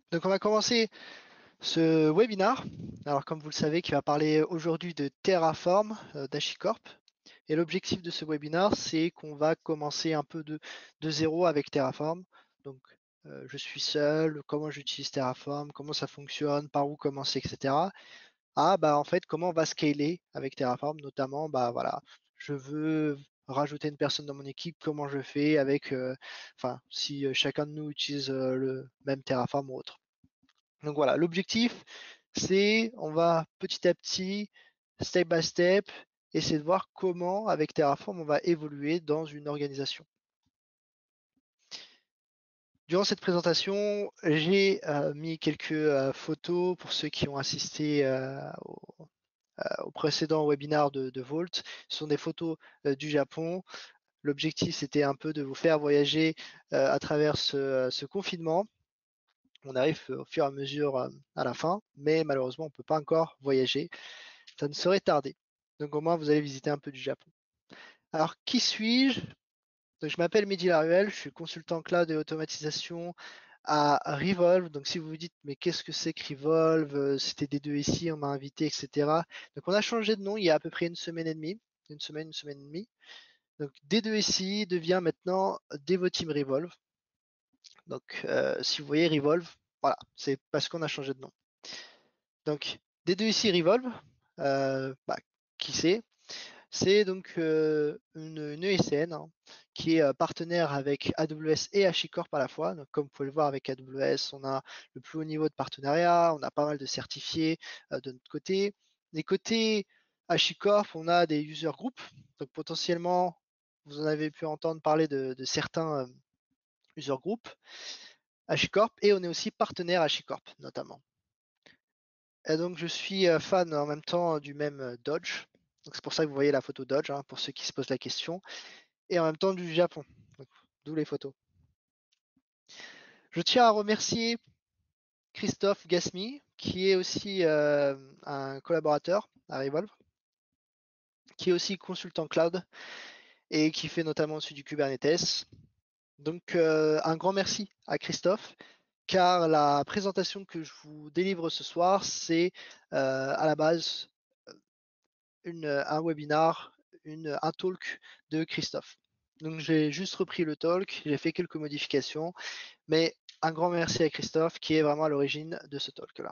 Donc on va commencer ce webinar. Alors comme vous le savez, qui va parler aujourd'hui de Terraform d'HashiCorp. Et l'objectif de ce webinar, c'est qu'on va commencer un peu de zéro avec Terraform. Donc je suis seul, comment j'utilise Terraform, comment ça fonctionne, par où commencer, etc. Ah bah en fait comment on va scaler avec Terraform, notamment bah voilà, je veux rajouter une personne dans mon équipe, comment je fais avec, enfin si chacun de nous utilise le même Terraform ou autre. Donc voilà, l'objectif, c'est on va petit à petit, step by step, essayer de voir comment, avec Terraform, on va évoluer dans une organisation. Durant cette présentation, j'ai mis quelques photos pour ceux qui ont assisté au précédent webinar de Vault. Ce sont des photos du Japon. L'objectif, c'était un peu de vous faire voyager à travers ce confinement. On arrive au fur et à mesure à la fin, mais malheureusement, on ne peut pas encore voyager. Ça ne saurait tarder. Donc au moins, vous allez visiter un peu du Japon. Alors, qui suis-je? Donc, je m'appelle Mehdi Laruelle, je suis consultant cloud et automatisation à Revolve. Donc si vous vous dites, mais qu'est-ce que c'est que Revolve? C'était des deux ici, on m'a invité, etc. Donc on a changé de nom il y a à peu près une semaine et demie. Une semaine et demie. Donc D2SI devient maintenant Devoteam Revolve. Donc si vous voyez Revolve, voilà, c'est parce qu'on a changé de nom. Donc D2SI Revolve, bah, qui c'est? C'est donc une ESN hein, qui est partenaire avec AWS et HashiCorp à la fois. Donc, comme vous pouvez le voir avec AWS, on a le plus haut niveau de partenariat, on a pas mal de certifiés de notre côté. Des côtés HashiCorp, on a des user groups. Donc potentiellement, vous en avez pu entendre parler de certains user groups HashiCorp et on est aussi partenaire HashiCorp notamment. Et donc je suis fan en même temps du même Dodge. Donc c'est pour ça que vous voyez la photo Dodge, hein, pour ceux qui se posent la question. Et en même temps du Japon. D'où les photos. Je tiens à remercier Christophe Gasmi, qui est aussi un collaborateur à Revolve, qui est aussi consultant cloud et qui fait notamment aussi du Kubernetes. Donc un grand merci à Christophe, car la présentation que je vous délivre ce soir, c'est à la base un webinar, un talk de Christophe. Donc j'ai juste repris le talk, j'ai fait quelques modifications, mais un grand merci à Christophe qui est vraiment à l'origine de ce talk-là.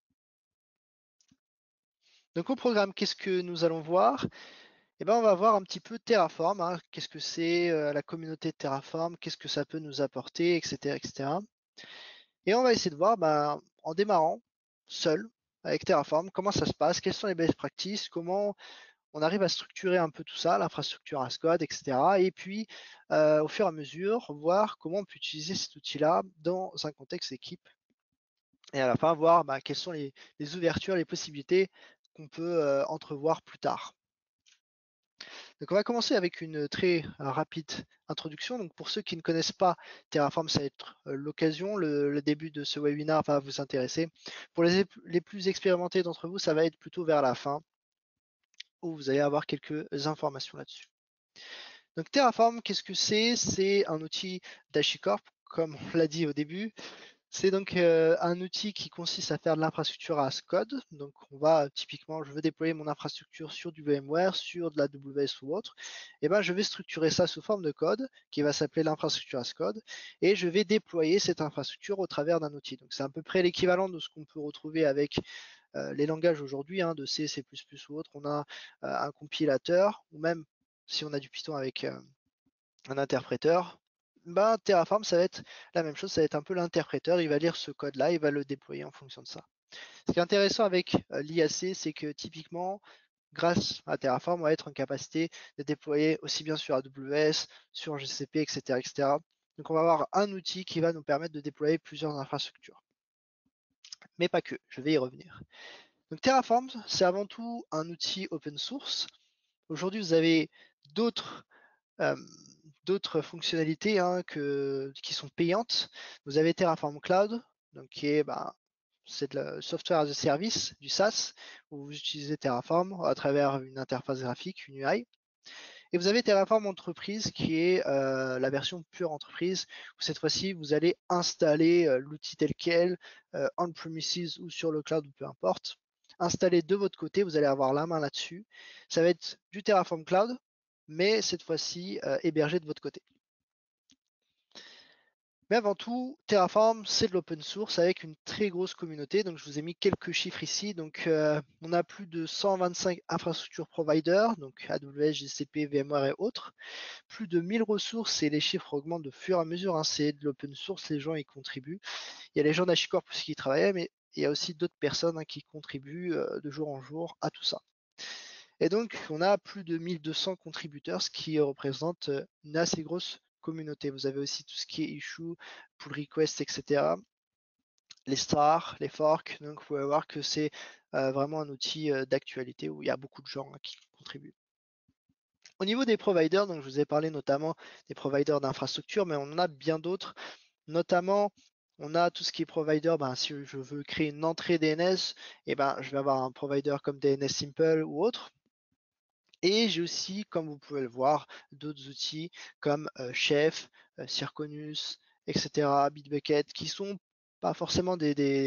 Donc au programme, qu'est-ce que nous allons voir? Eh ben, on va voir un petit peu Terraform, hein. Qu'est-ce que c'est la communauté de Terraform, qu'est-ce que ça peut nous apporter, etc., etc. Et on va essayer de voir, ben, en démarrant seul avec Terraform, comment ça se passe, quelles sont les best practices, comment on arrive à structurer un peu tout ça, l'infrastructure as code, etc. Et puis, au fur et à mesure, voir comment on peut utiliser cet outil-là dans un contexte équipe. Et à la fin, voir bah, quelles sont les ouvertures, les possibilités qu'on peut entrevoir plus tard. Donc on va commencer avec une très rapide introduction. Donc pour ceux qui ne connaissent pas Terraform, ça va être l'occasion, le début de ce webinaire va vous intéresser. Pour les plus expérimentés d'entre vous, ça va être plutôt vers la fin où vous allez avoir quelques informations là-dessus. Donc Terraform, qu'est-ce que c'est? C'est un outil d'HashiCorp, comme on l'a dit au début. C'est donc un outil qui consiste à faire de l'infrastructure as code. Donc on va typiquement, je veux déployer mon infrastructure sur du VMware, sur de la AWS ou autre. Et ben je vais structurer ça sous forme de code qui va s'appeler l'infrastructure as code et je vais déployer cette infrastructure au travers d'un outil. Donc c'est à peu près l'équivalent de ce qu'on peut retrouver avec les langages aujourd'hui, hein, de C, C++ ou autre. On a un compilateur ou même si on a du Python avec un interpréteur, ben, Terraform, ça va être la même chose, ça va être un peu l'interpréteur, il va lire ce code-là, il va le déployer en fonction de ça. Ce qui est intéressant avec l'IAC, c'est que typiquement, grâce à Terraform, on va être en capacité de déployer aussi bien sur AWS, sur GCP, etc., etc. Donc on va avoir un outil qui va nous permettre de déployer plusieurs infrastructures. Mais pas que, je vais y revenir. Donc Terraform, c'est avant tout un outil open source. Aujourd'hui, vous avez d'autres euh, fonctionnalités hein, qui sont payantes. Vous avez Terraform Cloud, donc qui est c'est de la software as a service, du SaaS, où vous utilisez Terraform à travers une interface graphique, une UI. Et vous avez Terraform Entreprise qui est la version pure entreprise, où cette fois-ci, vous allez installer l'outil tel quel, on-premises ou sur le cloud, ou peu importe. Installer de votre côté, vous allez avoir la main là-dessus. Ça va être du Terraform Cloud, mais cette fois-ci hébergé de votre côté. Mais avant tout, Terraform, c'est de l'open source avec une très grosse communauté. Donc, je vous ai mis quelques chiffres ici. Donc, on a plus de 125 infrastructures providers, donc AWS, GCP, VMware et autres. Plus de 1000 ressources et les chiffres augmentent de fur et à mesure, hein. C'est de l'open source, les gens y contribuent. Il y a les gens d'HashiCorp qui y travaillaient, mais il y a aussi d'autres personnes qui contribuent de jour en jour à tout ça. Et donc, on a plus de 1200 contributeurs, ce qui représente une assez grosse communauté. Vous avez aussi tout ce qui est issue, pull request, etc. Les stars, les forks. Donc, vous pouvez voir que c'est vraiment un outil d'actualité où il y a beaucoup de gens qui contribuent. Au niveau des providers, donc je vous ai parlé notamment des providers d'infrastructure, mais on en a bien d'autres. Notamment, on a tout ce qui est provider. Si je veux créer une entrée DNS, je vais avoir un provider comme DNS Simple ou autre. Et j'ai aussi, comme vous pouvez le voir, d'autres outils comme Chef, Circonus, etc., Bitbucket, qui sont pas forcément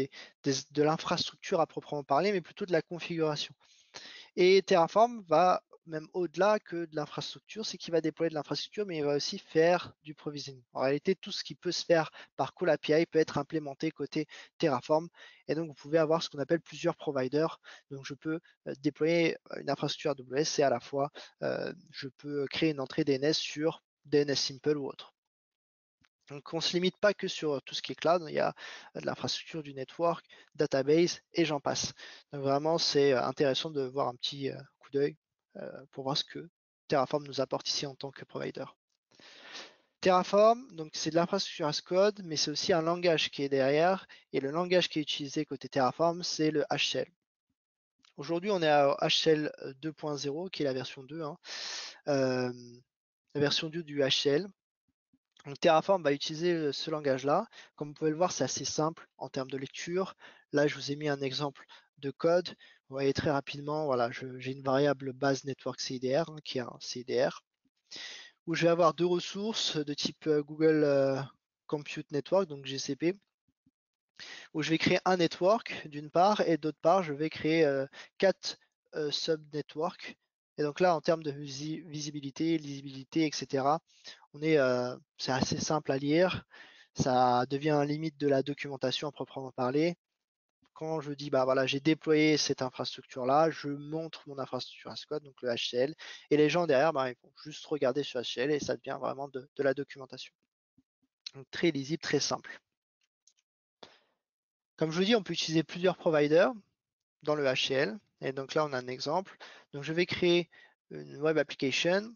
de l'infrastructure à proprement parler, mais plutôt de la configuration. Et Terraform va même au-delà que de l'infrastructure, c'est qu'il va déployer de l'infrastructure, mais il va aussi faire du provisioning. En réalité, tout ce qui peut se faire par Call API peut être implémenté côté Terraform. Et donc, vous pouvez avoir ce qu'on appelle plusieurs providers. Donc, je peux déployer une infrastructure AWS et à la fois, je peux créer une entrée DNS sur DNS Simple ou autre. Donc, on ne se limite pas que sur tout ce qui est cloud, il y a de l'infrastructure, du network, database et j'en passe. Donc, vraiment, c'est intéressant de voir un petit coup d'œil pour voir ce que Terraform nous apporte ici en tant que provider. Terraform, donc c'est de l'infrastructure as code, mais c'est aussi un langage qui est derrière. Et le langage qui est utilisé côté Terraform, c'est le HCL. Aujourd'hui, on est à HCL 2.0, qui est la version 2, la version 2 du HCL. Donc Terraform va utiliser ce langage-là. Comme vous pouvez le voir, c'est assez simple en termes de lecture. Là, je vous ai mis un exemple de code. Vous voyez très rapidement, voilà, j'ai une variable base network CIDR, qui est un CIDR, où je vais avoir deux ressources de type Google Compute Network, donc GCP, où je vais créer un network d'une part, et d'autre part, je vais créer 4 sub-networks. Et donc là, en termes de visibilité, lisibilité, etc., c'est assez simple à lire. Ça devient limite de la documentation à proprement parler. Quand je dis, voilà, j'ai déployé cette infrastructure-là, je montre mon infrastructure as code, donc le HCL, et les gens derrière, ils vont juste regarder sur HCL et ça devient vraiment de la documentation. Donc très lisible, très simple. Comme je vous dis, on peut utiliser plusieurs providers dans le HCL. Et donc là, on a un exemple. Donc je vais créer une web application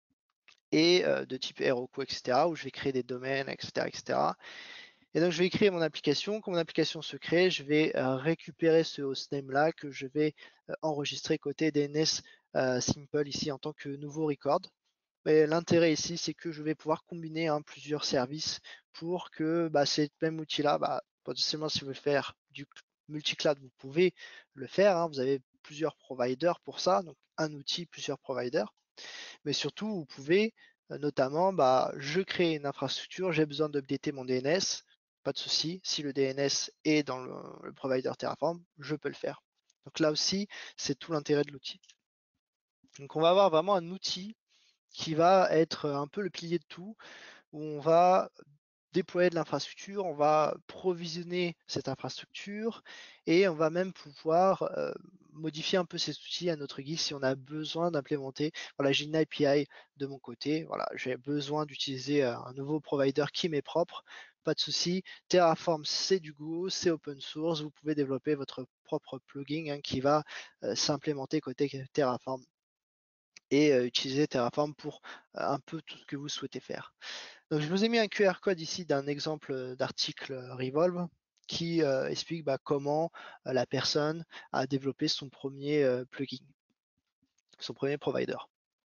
et de type Heroku, etc., où je vais créer des domaines, etc., etc. Et donc je vais créer mon application. Quand mon application se crée, je vais récupérer ce hostname là que je vais enregistrer côté DNS Simple ici en tant que nouveau record. Mais l'intérêt ici, c'est que je vais pouvoir combiner plusieurs services pour que cet même outil-là, potentiellement si vous voulez faire du multi-cloud, vous pouvez le faire, hein. Vous avez plusieurs providers pour ça, donc un outil, plusieurs providers. Mais surtout, vous pouvez notamment, je crée une infrastructure, j'ai besoin d'updater mon DNS, pas de souci. Si le DNS est dans le provider Terraform, je peux le faire. Donc là aussi, c'est tout l'intérêt de l'outil. Donc on va avoir vraiment un outil qui va être un peu le pilier de tout, où on va déployer de l'infrastructure, on va provisionner cette infrastructure et on va même pouvoir modifier un peu ces outils à notre guise si on a besoin d'implémenter. Voilà, j'ai une API de mon côté, voilà, j'ai besoin d'utiliser un nouveau provider qui m'est propre, pas de souci. Terraform, c'est du Go, c'est open source, vous pouvez développer votre propre plugin qui va s'implémenter côté Terraform et utiliser Terraform pour un peu tout ce que vous souhaitez faire. Donc je vous ai mis un QR code ici d'un exemple d'article Revolve qui explique comment la personne a développé son premier plugin, son premier provider.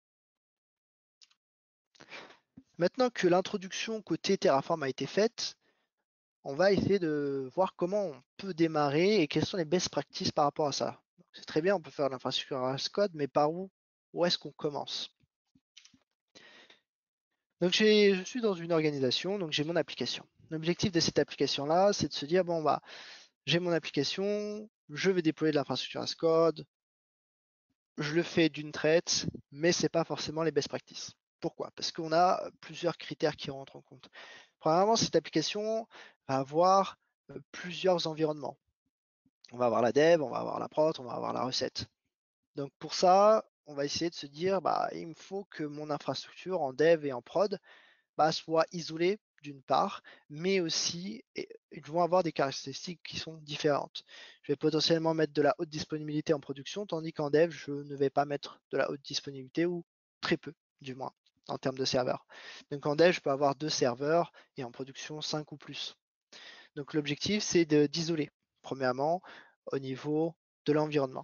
Maintenant que l'introduction côté Terraform a été faite, on va essayer de voir comment on peut démarrer et quelles sont les best practices par rapport à ça. C'est très bien, on peut faire l'infrastructure as code, mais par où est-ce qu'on commence? Donc je suis dans une organisation, donc j'ai mon application. L'objectif de cette application-là, c'est de se dire, bon bah, j'ai mon application, je vais déployer de l'infrastructure as code, je le fais d'une traite, mais c'est pas forcément les best practices. Pourquoi? Parce qu'on a plusieurs critères qui rentrent en compte. Premièrement, cette application va avoir plusieurs environnements. On va avoir la dev, on va avoir la prod, on va avoir la recette. Donc pour ça, on va essayer de se dire, bah, il me faut que mon infrastructure en dev et en prod soit isolés d'une part, mais aussi ils vont avoir des caractéristiques qui sont différentes. Je vais potentiellement mettre de la haute disponibilité en production, tandis qu'en dev, je ne vais pas mettre de la haute disponibilité ou très peu, du moins, en termes de serveurs. Donc en dev, je peux avoir 2 serveurs et en production 5 ou plus. Donc l'objectif, c'est d'isoler, premièrement, au niveau de l'environnement.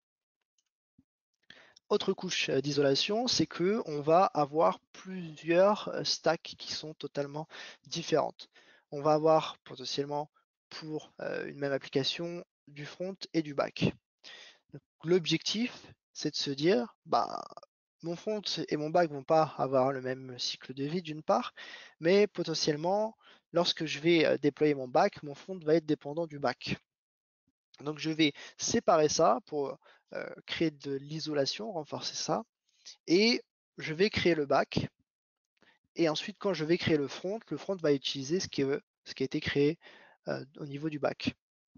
Autre couche d'isolation, c'est que on va avoir plusieurs stacks qui sont totalement différentes. On va avoir potentiellement pour une même application du front et du back. L'objectif, c'est de se dire, bah, mon front et mon back vont pas avoir le même cycle de vie d'une part, mais potentiellement, lorsque je vais déployer mon back, mon front va être dépendant du back. Donc je vais séparer ça pour créer de l'isolation, renforcer ça et je vais créer le back. Et ensuite, quand je vais créer le front va utiliser ce qui a été créé au niveau du back.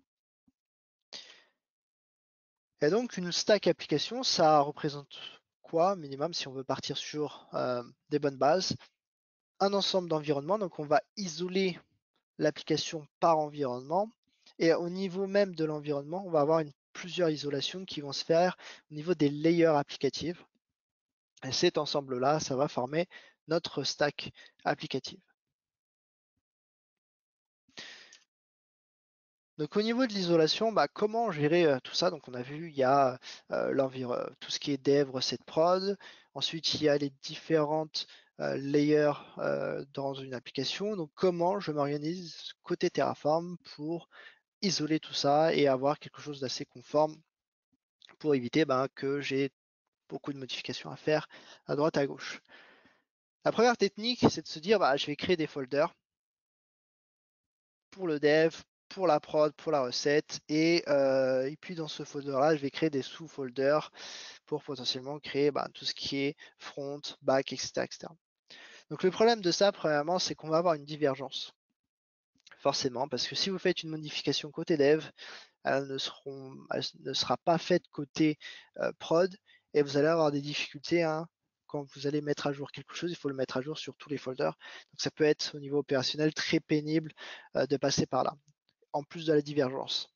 Et donc, une stack application, ça représente quoi, minimum, si on veut partir sur des bonnes bases? Un ensemble d'environnements. Donc, on va isoler l'application par environnement. Et au niveau même de l'environnement, on va avoir plusieurs isolations qui vont se faire au niveau des layers applicatifs. Et cet ensemble-là, ça va former notre stack applicative. Donc au niveau de l'isolation, bah, comment gérer tout ça? Donc on a vu, il y a tout ce qui est dev, recette prod. Ensuite, il y a les différentes layers dans une application. Donc comment je m'organise côté Terraform pour isoler tout ça et avoir quelque chose d'assez conforme pour éviter que j'ai beaucoup de modifications à faire à droite à gauche. La première technique, c'est de se dire, je vais créer des folders pour le dev, pour la prod, pour la recette. Et puis dans ce folder-là, je vais créer des sous-folders pour potentiellement créer tout ce qui est front, back, etc., etc. Donc le problème de ça, premièrement, c'est qu'on va avoir une divergence. Forcément, parce que si vous faites une modification côté dev, elle ne sera pas faite côté prod et vous allez avoir des difficultés quand vous allez mettre à jour quelque chose, il faut le mettre à jour sur tous les folders. Donc ça peut être au niveau opérationnel très pénible de passer par là, en plus de la divergence.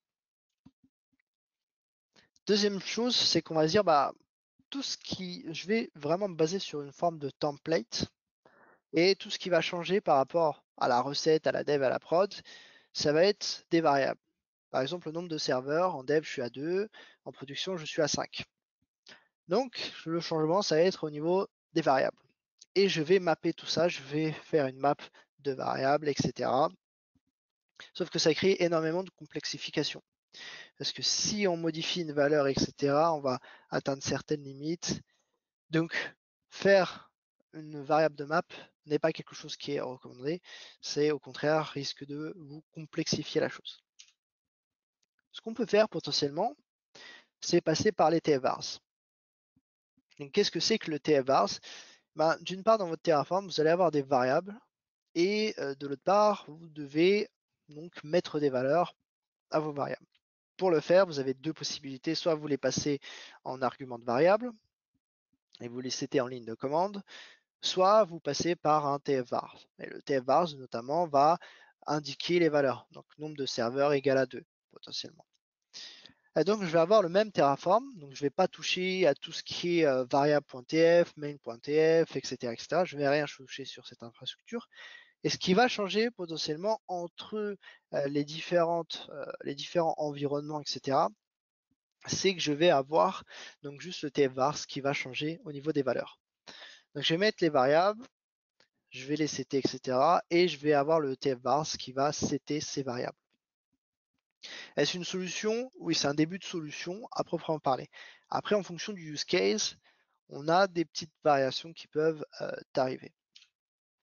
Deuxième chose, c'est qu'on va se dire, je vais vraiment me baser sur une forme de template et tout ce qui va changer par rapport à la recette, à la dev, à la prod, ça va être des variables. Par exemple, le nombre de serveurs, en dev, je suis à 2, en production, je suis à 5. Donc, le changement, ça va être au niveau des variables. Et je vais mapper tout ça, je vais faire une map de variables, etc. Sauf que ça crée énormément de complexification. Parce que si on modifie une valeur, etc., on va atteindre certaines limites. Donc, faire une variable de map n'est pas quelque chose qui est recommandé. C'est au contraire risque de vous complexifier la chose. Ce qu'on peut faire potentiellement, c'est passer par les TFVARs. Donc, qu'est-ce que c'est que le TFVARs? D'une part, dans votre Terraform, vous allez avoir des variables et de l'autre part, vous devez donc mettre des valeurs à vos variables. Pour le faire, vous avez deux possibilités. Soit vous les passez en argument de variable et vous les setez en ligne de commande, soit vous passez par un TFVAR. Et le TFVAR, notamment, va indiquer les valeurs. Donc, nombre de serveurs égal à 2, potentiellement. Et donc, je vais avoir le même Terraform. Donc, je ne vais pas toucher à tout ce qui est variable.tf, main.tf, etc., etc. Je ne vais rien toucher sur cette infrastructure. Et ce qui va changer potentiellement entre les différents environnements, etc., c'est que je vais avoir donc juste le TFVARs qui va changer au niveau des valeurs. Donc, je vais mettre les variables, je vais les setter, etc. Et je vais avoir le TFVARs qui va setter ces variables. Est-ce une solution? Oui, c'est un début de solution à proprement parler. Après, en fonction du use case, on a des petites variations qui peuvent arriver.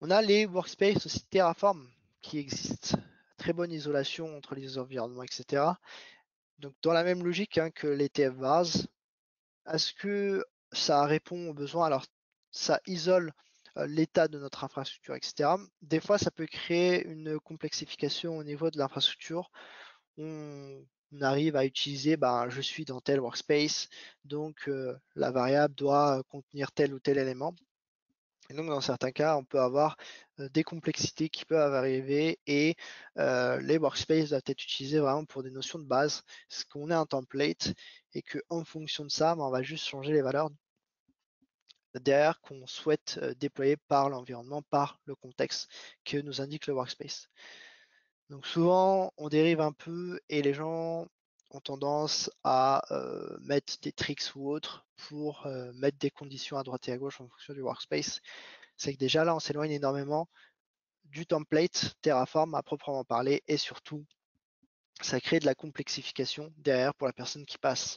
On a les workspaces aussi Terraform qui existent. Très bonne isolation entre les environnements, etc. Donc dans la même logique hein, que les TF-vars, est-ce que ça répond aux besoins? Alors ça isole l'état de notre infrastructure, etc. Des fois, ça peut créer une complexification au niveau de l'infrastructure. On arrive à utiliser, ben, je suis dans tel workspace, donc la variable doit contenir tel ou tel élément. Et donc, dans certains cas, on peut avoir des complexités qui peuvent arriver et les workspaces doivent être utilisés vraiment pour des notions de base, parce qu'on est un template et qu'en fonction de ça, ben, on va juste changer les valeurs derrière qu'on souhaite déployer par l'environnement, par le contexte que nous indique le workspace. Donc souvent, on dérive un peu et les gens ont tendance à mettre des tricks ou autres pour mettre des conditions à droite et à gauche en fonction du workspace. C'est que déjà là, on s'éloigne énormément du template Terraform à proprement parler et surtout, ça crée de la complexification derrière pour la personne qui passe.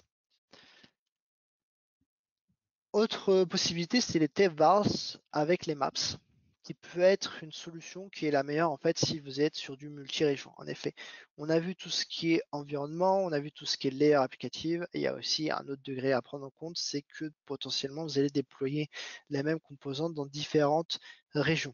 Autre possibilité, c'est les TFVars avec les maps, qui peut être une solution qui est la meilleure en fait si vous êtes sur du multi-région. En effet, on a vu tout ce qui est environnement, on a vu tout ce qui est layer applicative, et il y a aussi un autre degré à prendre en compte, c'est que potentiellement vous allez déployer les mêmes composantes dans différentes régions.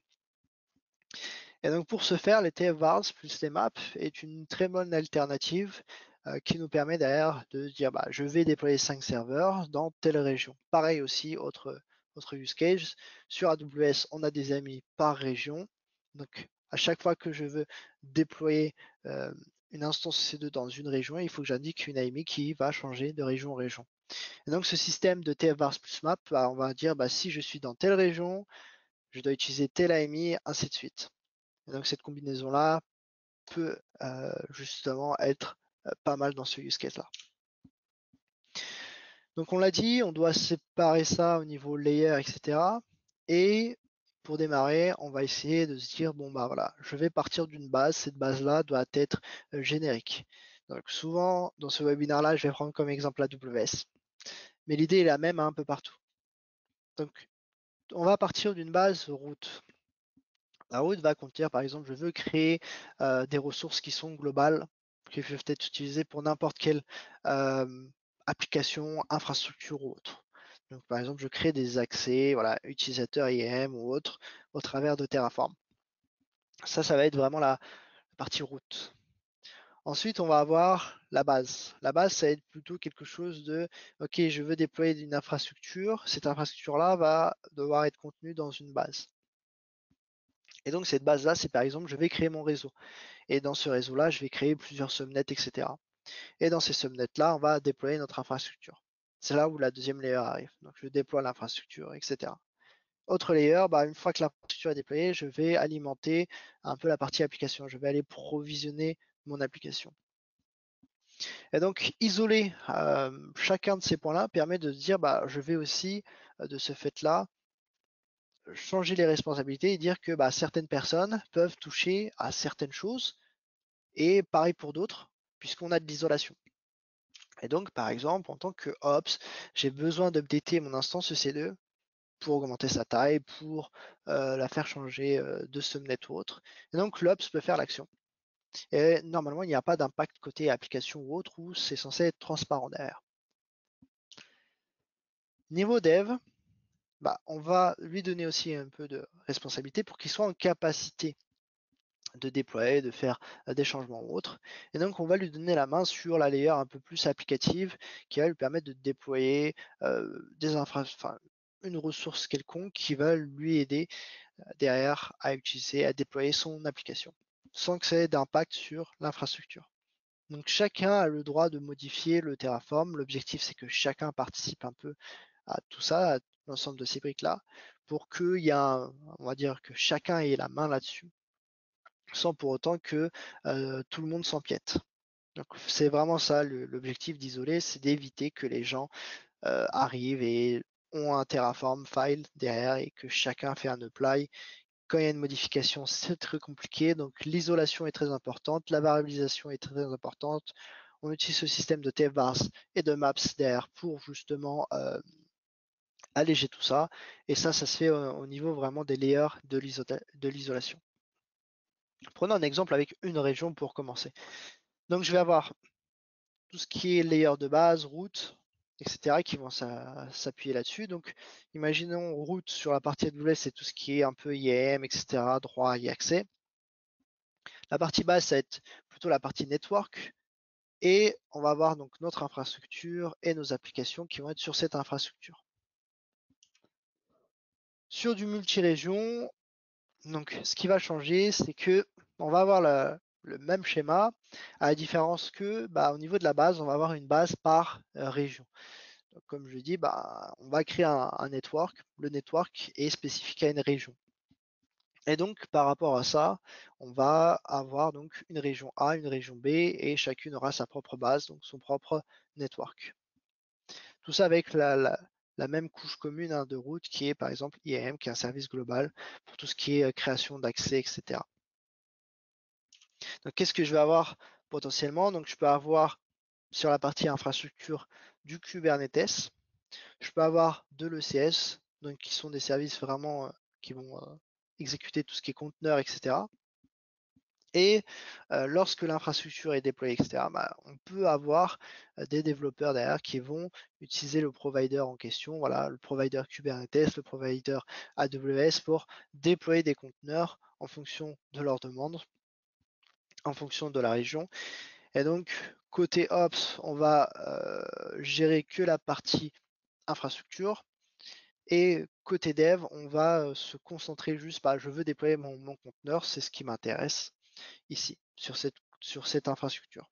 Et donc pour ce faire, les TFVars plus les maps est une très bonne alternative qui nous permet derrière de dire bah, je vais déployer 5 serveurs dans telle région. Pareil aussi, autre use case, sur AWS, on a des amis par région. Donc à chaque fois que je veux déployer une instance C2 dans une région, il faut que j'indique une AMI qui va changer de région en région. Et donc ce système de TFVars plus map, bah, on va dire bah, si je suis dans telle région, je dois utiliser telle AMI, ainsi de suite. Et donc cette combinaison-là peut justement être pas mal dans ce use case-là. Donc on l'a dit, on doit séparer ça au niveau layer, etc. Et pour démarrer, on va essayer de se dire, bon bah voilà, je vais partir d'une base, cette base-là doit être générique. Donc souvent, dans ce webinaire-là, je vais prendre comme exemple AWS. Mais l'idée est la même un peu partout. Donc on va partir d'une base route. La route va contenir, par exemple, je veux créer des ressources qui sont globales, qui peuvent être utilisées pour n'importe quelle euh, application, infrastructure ou autre. Donc, par exemple, je crée des accès, voilà, utilisateurs IAM ou autre, au travers de Terraform. Ça va être vraiment la partie route. Ensuite, on va avoir la base. La base, ça va être plutôt quelque chose de, OK, je veux déployer une infrastructure. Cette infrastructure-là va devoir être contenue dans une base. Et donc, cette base-là, c'est par exemple, je vais créer mon réseau. Et dans ce réseau-là, je vais créer plusieurs subnets, etc. Et dans ces subnets-là, on va déployer notre infrastructure. C'est là où la deuxième layer arrive. Donc, je déploie l'infrastructure, etc. Autre layer, bah, une fois que l'infrastructure est déployée, je vais alimenter un peu la partie application. Je vais aller provisionner mon application. Et donc, isoler chacun de ces points-là permet de se dire, bah, je vais aussi, de ce fait-là, changer les responsabilités et dire que bah, certaines personnes peuvent toucher à certaines choses, et pareil pour d'autres, puisqu'on a de l'isolation. Et donc, par exemple, en tant que Ops, j'ai besoin d'updater mon instance EC2 pour augmenter sa taille, pour la faire changer de subnet ou autre. Et donc, l'Ops peut faire l'action. Et normalement, il n'y a pas d'impact côté application ou autre où c'est censé être transparent derrière. Niveau dev, bah, on va lui donner aussi un peu de responsabilité pour qu'il soit en capacité de déployer, de faire des changements ou autres. Et donc, on va lui donner la main sur la layer un peu plus applicative qui va lui permettre de déployer une ressource quelconque qui va lui aider derrière à utiliser, à déployer son application sans que ça ait d'impact sur l'infrastructure. Donc, chacun a le droit de modifier le Terraform. L'objectif, c'est que chacun participe un peu à tout ça, à l'ensemble de ces briques-là, pour qu'il y ait on va dire que chacun ait la main là-dessus sans pour autant que tout le monde s'empiète. Donc c'est vraiment ça l'objectif d'isoler, c'est d'éviter que les gens arrivent et ont un Terraform file derrière et que chacun fait un apply. Quand il y a une modification, c'est très compliqué, donc l'isolation est très importante, la variabilisation est très importante. On utilise ce système de TFVars et de maps derrière pour justement alléger tout ça. Et ça se fait au niveau vraiment des layers de l'isolation. Prenons un exemple avec une région pour commencer. Donc je vais avoir tout ce qui est layer de base, route, etc. qui vont s'appuyer là-dessus. Donc imaginons route sur la partie AWS, c'est tout ce qui est un peu IAM, etc. droit et accès. La partie basse, ça va être plutôt la partie network. Et on va avoir donc notre infrastructure et nos applications qui vont être sur cette infrastructure. Sur du multi-région, donc ce qui va changer, c'est que on va avoir le même schéma, à la différence que au niveau de la base, on va avoir une base par région. Donc, comme je dis, on va créer un network. Le network est spécifique à une région. Et donc, par rapport à ça, on va avoir donc une région A, une région B, et chacune aura sa propre base, donc son propre network. Tout ça avec la même couche commune de route qui est par exemple IAM, qui est un service global pour tout ce qui est création d'accès, etc. Donc, qu'est-ce que je vais avoir potentiellement? Donc, je peux avoir sur la partie infrastructure du Kubernetes, je peux avoir de l'ECS, donc qui sont des services vraiment qui vont exécuter tout ce qui est conteneur, etc. Et lorsque l'infrastructure est déployée, etc., on peut avoir des développeurs derrière qui vont utiliser le provider en question, voilà, le provider Kubernetes, le provider AWS pour déployer des conteneurs en fonction de leurs demandes, en fonction de la région. Et donc, côté Ops, on va gérer que la partie infrastructure. Et côté dev, on va se concentrer juste, je veux déployer mon conteneur, c'est ce qui m'intéresse ici, sur cette infrastructure.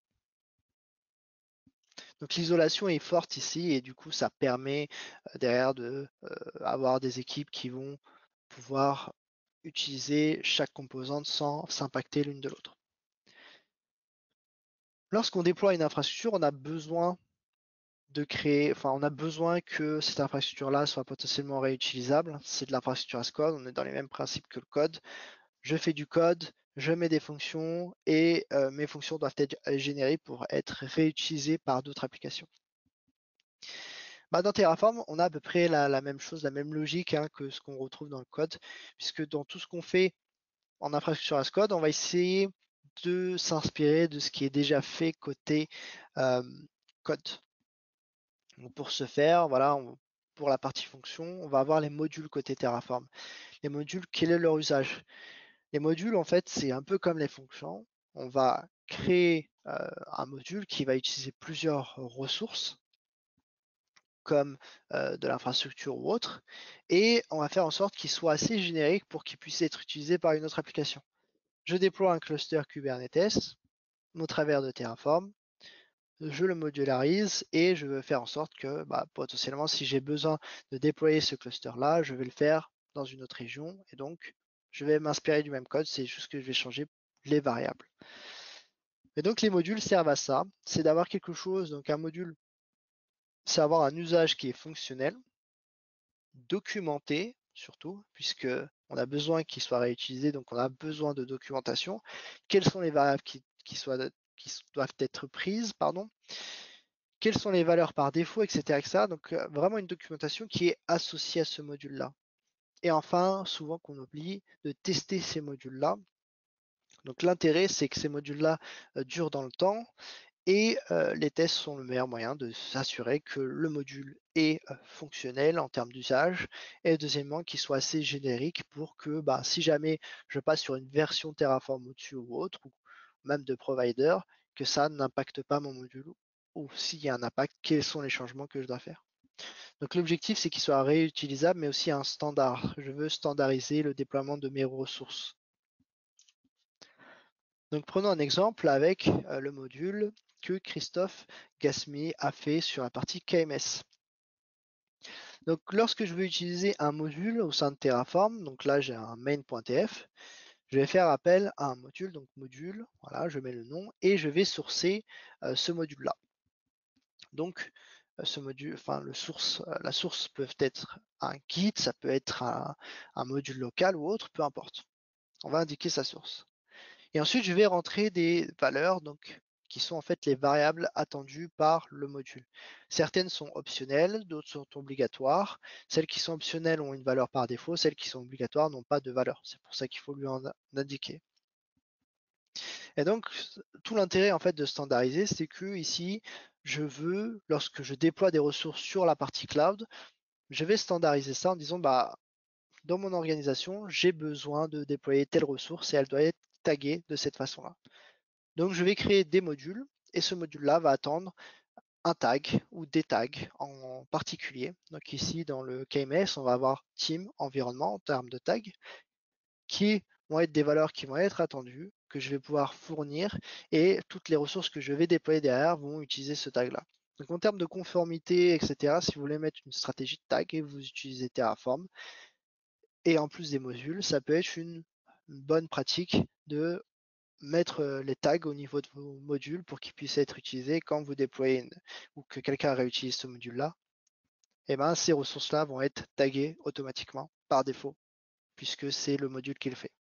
Donc l'isolation est forte ici et du coup ça permet derrière de avoir des équipes qui vont pouvoir utiliser chaque composante sans s'impacter l'une de l'autre. Lorsqu'on déploie une infrastructure, on a besoin de créer, enfin on a besoin que cette infrastructure-là soit potentiellement réutilisable. C'est de l'infrastructure as code, on est dans les mêmes principes que le code. Je fais du code, je mets des fonctions et mes fonctions doivent être générées pour être réutilisées par d'autres applications. Dans Terraform, on a à peu près la même chose, la même logique que ce qu'on retrouve dans le code, puisque dans tout ce qu'on fait en infrastructure as code, on va essayer de s'inspirer de ce qui est déjà fait côté euh, code. Donc pour ce faire, voilà, pour la partie fonction, on va avoir les modules côté Terraform. Les modules, quel est leur usage? Les modules, en fait, c'est un peu comme les fonctions. On va créer un module qui va utiliser plusieurs ressources, comme de l'infrastructure ou autre, et on va faire en sorte qu'il soit assez générique pour qu'il puisse être utilisé par une autre application. Je déploie un cluster Kubernetes au travers de Terraform, je le modularise et je veux faire en sorte que potentiellement, si j'ai besoin de déployer ce cluster-là, je vais le faire dans une autre région, et donc je vais m'inspirer du même code, c'est juste que je vais changer les variables. Et donc les modules servent à ça, c'est d'avoir quelque chose, donc un module, c'est avoir un usage qui est fonctionnel, documenté surtout, puisque on a besoin qu'il soit réutilisé, donc on a besoin de documentation. Quelles sont les variables qui doivent être prises, pardon. Quelles sont les valeurs par défaut, etc. etc. Donc vraiment une documentation qui est associée à ce module-là. Et enfin, souvent qu'on oublie de tester ces modules-là. Donc l'intérêt, c'est que ces modules-là durent dans le temps. Et les tests sont le meilleur moyen de s'assurer que le module est fonctionnel en termes d'usage et deuxièmement qu'il soit assez générique pour que si jamais je passe sur une version Terraform au-dessus ou autre, ou même de provider, que ça n'impacte pas mon module ou s'il y a un impact, quels sont les changements que je dois faire. Donc l'objectif c'est qu'il soit réutilisable mais aussi un standard. Je veux standardiser le déploiement de mes ressources. Donc prenons un exemple avec le module que Christophe Gasmier a fait sur la partie KMS. Donc lorsque je veux utiliser un module au sein de Terraform, donc là j'ai un main.tf, je vais faire appel à un module, donc module, voilà, je mets le nom et je vais sourcer ce module-là. Donc ce module, enfin la source peut être un Git, ça peut être un module local ou autre, peu importe. On va indiquer sa source. Et ensuite, je vais rentrer des valeurs donc, qui sont en fait les variables attendues par le module. Certaines sont optionnelles, d'autres sont obligatoires. Celles qui sont optionnelles ont une valeur par défaut, celles qui sont obligatoires n'ont pas de valeur. C'est pour ça qu'il faut lui en indiquer. Et donc, tout l'intérêt en fait de standardiser, c'est que ici, je veux, lorsque je déploie des ressources sur la partie cloud, je vais standardiser ça en disant, bah, dans mon organisation, j'ai besoin de déployer telle ressource et elle doit être taguée de cette façon-là. Donc, je vais créer des modules et ce module-là va attendre un tag ou des tags en particulier. Donc ici, dans le KMS, on va avoir team, environnement en termes de tags, qui vont être des valeurs qui vont être attendues, que je vais pouvoir fournir, et toutes les ressources que je vais déployer derrière vont utiliser ce tag-là. Donc en termes de conformité, etc., si vous voulez mettre une stratégie de tag et vous utilisez Terraform, et en plus des modules, ça peut être une bonne pratique de mettre les tags au niveau de vos modules pour qu'ils puissent être utilisés quand vous déployez ou que quelqu'un réutilise ce module-là. Et ben, ces ressources-là vont être taguées automatiquement par défaut, puisque c'est le module qui le fait.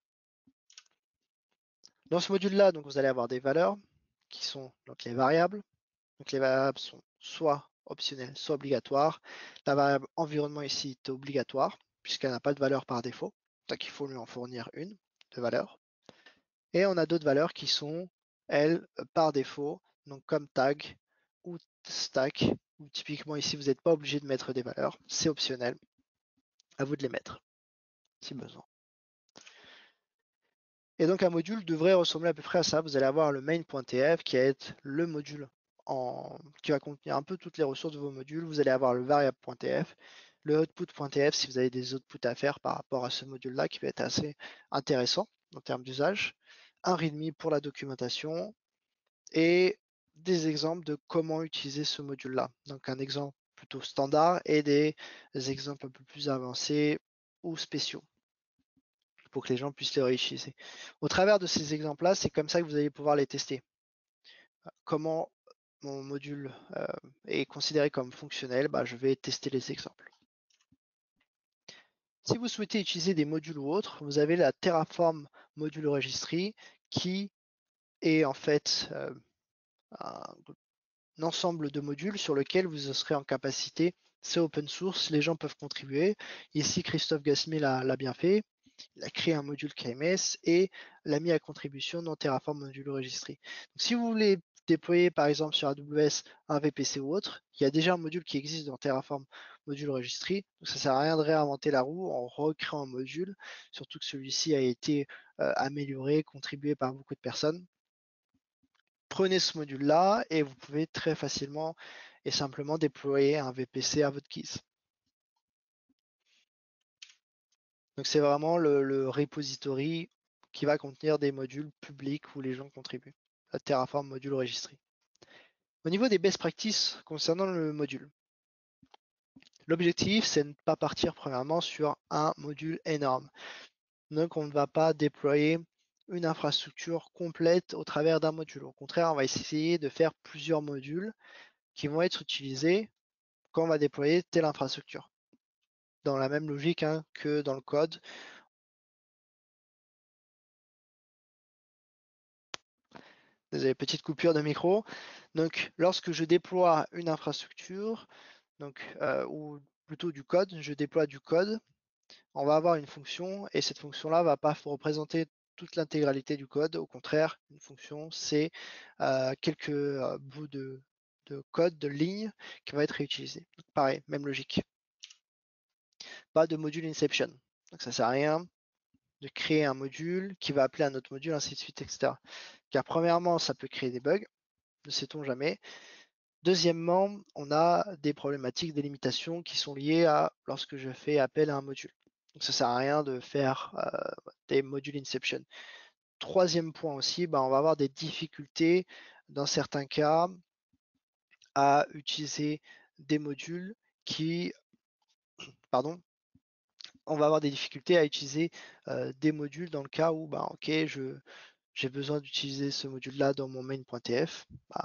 Dans ce module-là, donc, vous allez avoir des valeurs qui sont donc, les variables. Donc, les variables sont soit optionnelles, soit obligatoires. La variable environnement ici est obligatoire, puisqu'elle n'a pas de valeur par défaut. Donc, il faut lui en fournir une de valeur. Et on a d'autres valeurs qui sont, elles, par défaut, donc comme tag ou stack, où typiquement ici, vous n'êtes pas obligé de mettre des valeurs, c'est optionnel, à vous de les mettre, si besoin. Et donc un module devrait ressembler à peu près à ça. Vous allez avoir le main.tf qui va être le module qui va contenir un peu toutes les ressources de vos modules. Vous allez avoir le variable.tf, le output.tf si vous avez des outputs à faire par rapport à ce module-là qui va être assez intéressant en termes d'usage. Un README pour la documentation et des exemples de comment utiliser ce module-là. Donc un exemple plutôt standard et des exemples un peu plus avancés ou spéciaux pour que les gens puissent les réutiliser. Au travers de ces exemples-là, c'est comme ça que vous allez pouvoir les tester. Comment mon module est considéré comme fonctionnel, bah, je vais tester les exemples. Si vous souhaitez utiliser des modules ou autres, vous avez la Terraform Module Registry qui est en fait un ensemble de modules sur lequel vous serez en capacité, c'est open source, les gens peuvent contribuer. Ici, Christophe Gasmé l'a bien fait. Il a créé un module KMS et l'a mis à contribution dans Terraform Module Registry. Donc, si vous voulez déployer par exemple sur AWS un VPC ou autre, il y a déjà un module qui existe dans Terraform Module Registry. Donc ça ne sert à rien de réinventer la roue en recréant un module, surtout que celui-ci a été amélioré, contribué par beaucoup de personnes. Prenez ce module-là et vous pouvez très facilement et simplement déployer un VPC à votre guise. Donc c'est vraiment le repository qui va contenir des modules publics où les gens contribuent. La Terraform Module Registry. Au niveau des best practices concernant le module, l'objectif c'est de ne pas partir premièrement sur un module énorme. Donc on ne va pas déployer une infrastructure complète au travers d'un module. Au contraire, on va essayer de faire plusieurs modules qui vont être utilisés quand on va déployer telle infrastructure. Dans la même logique que dans le code. Désolé, petite coupure de micro. Donc, lorsque je déploie une infrastructure, ou plutôt du code, je déploie du code, on va avoir une fonction et cette fonction-là va pas représenter toute l'intégralité du code. Au contraire, une fonction, c'est quelques bouts de code, de ligne qui va être réutilisé. Pareil, même logique. Pas de module inception. Donc ça sert à rien de créer un module qui va appeler un autre module, ainsi de suite, etc. Car premièrement, ça peut créer des bugs, ne sait-on jamais. Deuxièmement, on a des problématiques, des limitations qui sont liées à lorsque je fais appel à un module. Donc ça sert à rien de faire des modules inception. Troisième point aussi, on va avoir des difficultés dans certains cas à utiliser des modules qui, pardon, on va avoir des difficultés à utiliser des modules dans le cas où, ok, j'ai besoin d'utiliser ce module-là dans mon main.tf.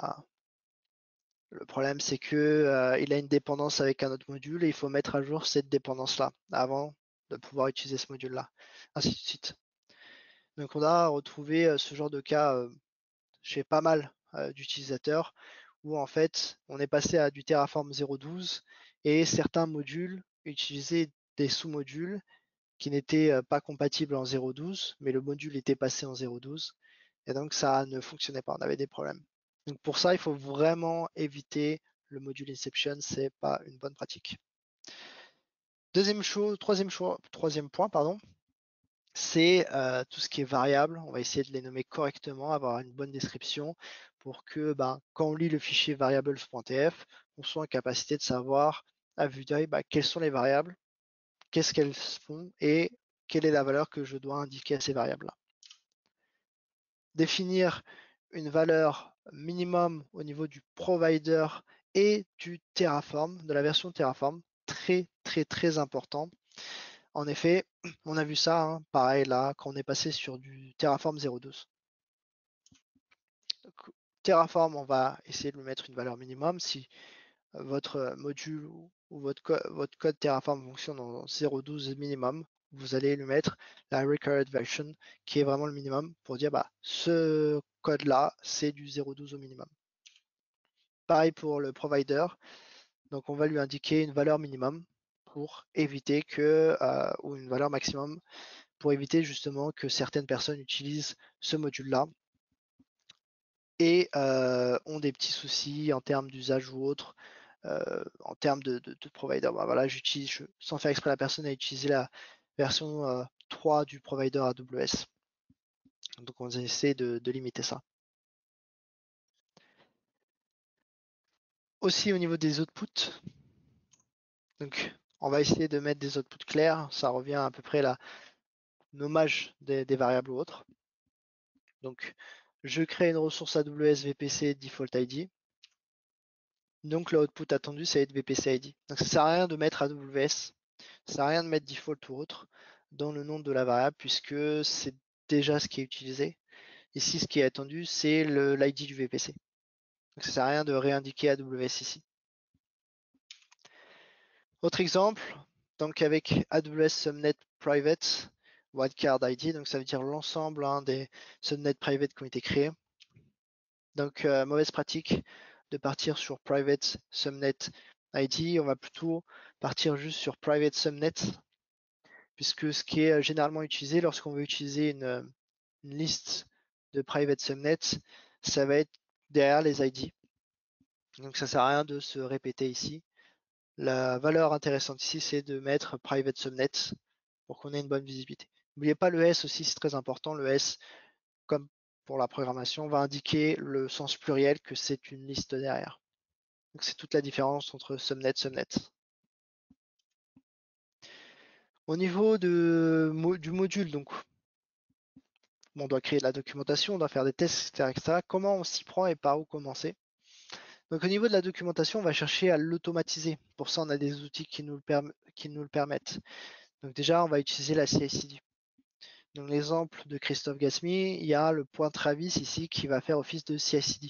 Le problème, c'est que il a une dépendance avec un autre module et il faut mettre à jour cette dépendance-là avant de pouvoir utiliser ce module-là, ainsi de suite. Donc on a retrouvé ce genre de cas chez pas mal d'utilisateurs où en fait on est passé à du Terraform 0.12 et certains modules utilisaient des sous-modules qui n'étaient pas compatibles en 0.12, mais le module était passé en 0.12 et donc ça ne fonctionnait pas, on avait des problèmes. Donc pour ça, il faut vraiment éviter le module Inception, c'est pas une bonne pratique. Troisième point, pardon, c'est tout ce qui est variable. On va essayer de les nommer correctement, avoir une bonne description pour que quand on lit le fichier variables.tf, on soit en capacité de savoir à vue d'œil quelles sont les variables, qu'est-ce qu'elles font et quelle est la valeur que je dois indiquer à ces variables-là. Définir une valeur minimum au niveau du provider et du Terraform, de la version Terraform, très important. En effet, on a vu ça, hein, pareil là, quand on est passé sur du Terraform 0.12. Terraform, on va essayer de lui mettre une valeur minimum. Si votre module ou votre code Terraform fonctionne en 0.12 minimum, vous allez lui mettre la required version qui est vraiment le minimum pour dire ce code là c'est du 0.12 au minimum. Pareil pour le provider, donc on va lui indiquer une valeur minimum pour éviter que, ou une valeur maximum pour éviter justement que certaines personnes utilisent ce module là et ont des petits soucis en termes d'usage ou autre. En termes de provider. Voilà, j'utilise, sans faire exprès, la personne a utilisé la version 3 du provider AWS. Donc on essaie de limiter ça. Aussi au niveau des outputs, donc on va essayer de mettre des outputs clairs. Ça revient à peu près à la nommage des variables ou autres. Donc je crée une ressource AWS VPC default ID. Donc le output attendu, ça va être VPC ID. Donc ça sert à rien de mettre AWS, ça sert à rien de mettre default ou autre dans le nom de la variable puisque c'est déjà ce qui est utilisé. Ici, ce qui est attendu, c'est l'ID du VPC. Donc ça sert à rien de réindiquer AWS ici. Autre exemple, donc avec AWS Subnet Private Wildcard ID, donc ça veut dire l'ensemble des subnets private qui ont été créés. Donc mauvaise pratique de partir sur Private Subnet ID, on va plutôt partir juste sur Private Subnet, puisque ce qui est généralement utilisé lorsqu'on veut utiliser une liste de Private Subnet, ça va être derrière les ID. Donc ça sert à rien de se répéter ici. La valeur intéressante ici, c'est de mettre Private Subnet pour qu'on ait une bonne visibilité. N'oubliez pas le S aussi, c'est très important. Le S, comme pour la programmation, va indiquer le sens pluriel que c'est une liste derrière. Donc c'est toute la différence entre subnet et subnet. Au niveau du module, donc on doit créer de la documentation, on doit faire des tests, etc. Comment on s'y prend et par où commencer? Donc au niveau de la documentation, on va chercher à l'automatiser. Pour ça, on a des outils qui nous le permettent. Donc déjà, on va utiliser la CI/CD. Donc l'exemple de Christophe Gasmi, il y a le point Travis ici qui va faire office de CI/CD.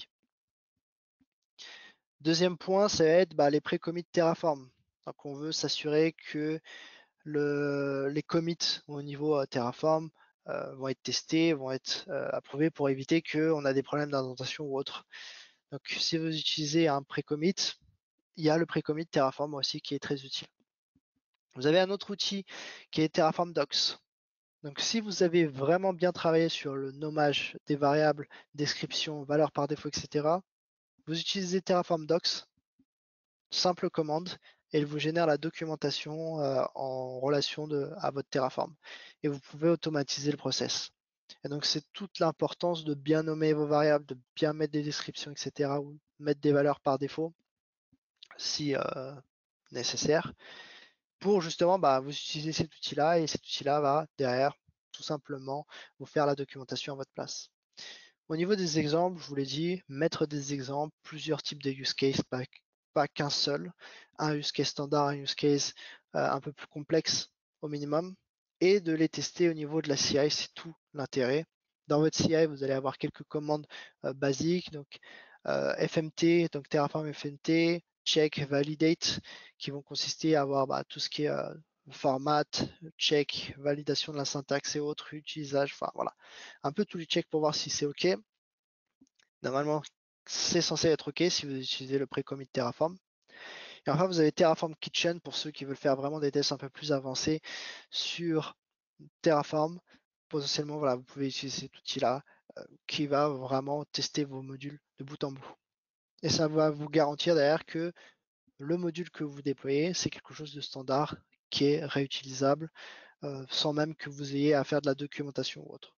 Deuxième point, ça va être les pré-commits Terraform. Donc on veut s'assurer que les commits au niveau Terraform vont être testés, vont être approuvés pour éviter qu'on a des problèmes d'indentation ou autre. Donc si vous utilisez un pré-commit, il y a le pré-commit Terraform aussi qui est très utile. Vous avez un autre outil qui est Terraform Docs. Donc si vous avez vraiment bien travaillé sur le nommage des variables, description, valeur par défaut, etc., vous utilisez Terraform Docs, simple commande, et il vous génère la documentation en relation à votre Terraform. Et vous pouvez automatiser le process. Et donc c'est toute l'importance de bien nommer vos variables, de bien mettre des descriptions, etc., ou mettre des valeurs par défaut, si nécessaire, pour justement vous utiliser cet outil-là, et cet outil-là va derrière tout simplement vous faire la documentation à votre place. Au niveau des exemples, je vous l'ai dit, mettre des exemples, plusieurs types de use cases, pas qu'un seul, un use case standard, un use case un peu plus complexe au minimum, et de les tester au niveau de la CI, c'est tout l'intérêt. Dans votre CI, vous allez avoir quelques commandes basiques, donc FMT, donc Terraform FMT, check, validate, qui vont consister à avoir tout ce qui est format, check, validation de la syntaxe et autres, utilisage, enfin voilà, un peu tous les checks pour voir si c'est OK. Normalement, c'est censé être OK si vous utilisez le pré-commit Terraform. Et enfin, vous avez Terraform Kitchen pour ceux qui veulent faire vraiment des tests un peu plus avancés sur Terraform. Potentiellement, voilà, vous pouvez utiliser cet outil-là qui va vraiment tester vos modules de bout en bout. Et ça va vous garantir derrière que le module que vous déployez, c'est quelque chose de standard qui est réutilisable sans même que vous ayez à faire de la documentation ou autre.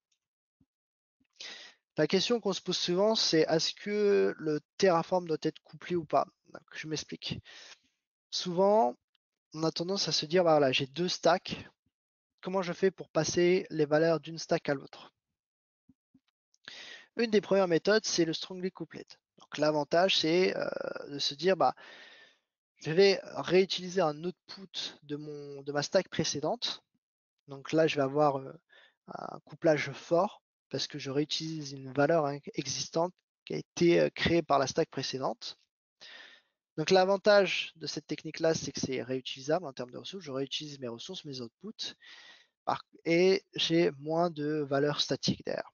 La question qu'on se pose souvent, c'est est-ce que le Terraform doit être couplé ou pas? Donc, je m'explique. Souvent, on a tendance à se dire, bah voilà, j'ai deux stacks. Comment je fais pour passer les valeurs d'une stack à l'autre? Une des premières méthodes, c'est le strongly coupled. Donc l'avantage, c'est de se dire, bah, je vais réutiliser un output de ma stack précédente. Donc là, je vais avoir un couplage fort parce que je réutilise une valeur existante qui a été créée par la stack précédente. Donc l'avantage de cette technique-là, c'est que c'est réutilisable en termes de ressources. Je réutilise mes ressources, mes outputs, et j'ai moins de valeurs statiques derrière.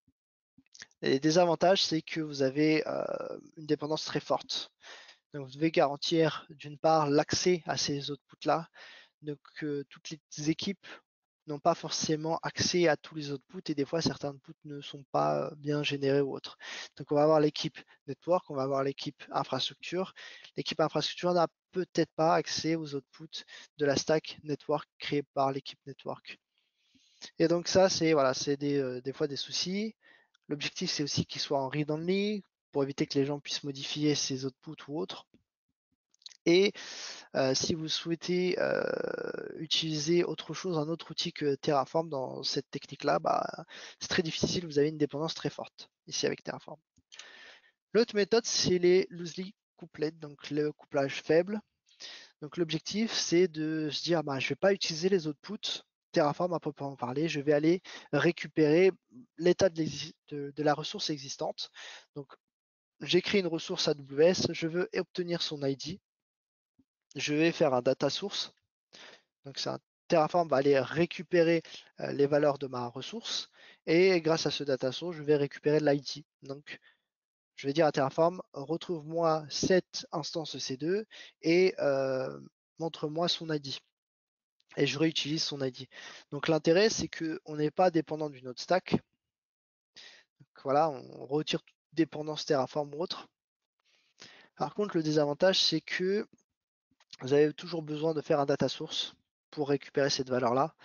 Et les désavantages, c'est que vous avez une dépendance très forte. Donc vous devez garantir d'une part l'accès à ces outputs-là, donc toutes les équipes n'ont pas forcément accès à tous les outputs et des fois certains outputs ne sont pas bien générés ou autres. Donc on va avoir l'équipe network, on va avoir l'équipe infrastructure. L'équipe infrastructure n'a peut-être pas accès aux outputs de la stack network créée par l'équipe network. Et donc ça, c'est voilà, c'est des fois des soucis. L'objectif, c'est aussi qu'il soit en read-only pour éviter que les gens puissent modifier ces outputs ou autres. Et si vous souhaitez utiliser autre chose, un autre outil que Terraform dans cette technique-là, bah, c'est très difficile, vous avez une dépendance très forte ici avec Terraform. L'autre méthode, c'est les loosely coupled, donc le couplage faible. Donc l'objectif, c'est de se dire, bah, je ne vais pas utiliser les outputs Terraform à proprement parler, je vais aller récupérer l'état de la ressource existante. Donc j'écris une ressource AWS, je veux obtenir son ID, je vais faire un data source. Donc c'est un Terraform va aller récupérer les valeurs de ma ressource et grâce à ce data source, je vais récupérer l'ID. Donc je vais dire à Terraform, retrouve-moi cette instance EC2 et montre-moi son ID. Et je réutilise son ID. Donc l'intérêt, c'est qu'on n'est pas dépendant d'une autre stack. Donc, voilà, on retire toute dépendance Terraform ou autre. Par contre, le désavantage, c'est que vous avez toujours besoin de faire un data source pour récupérer cette valeur-là,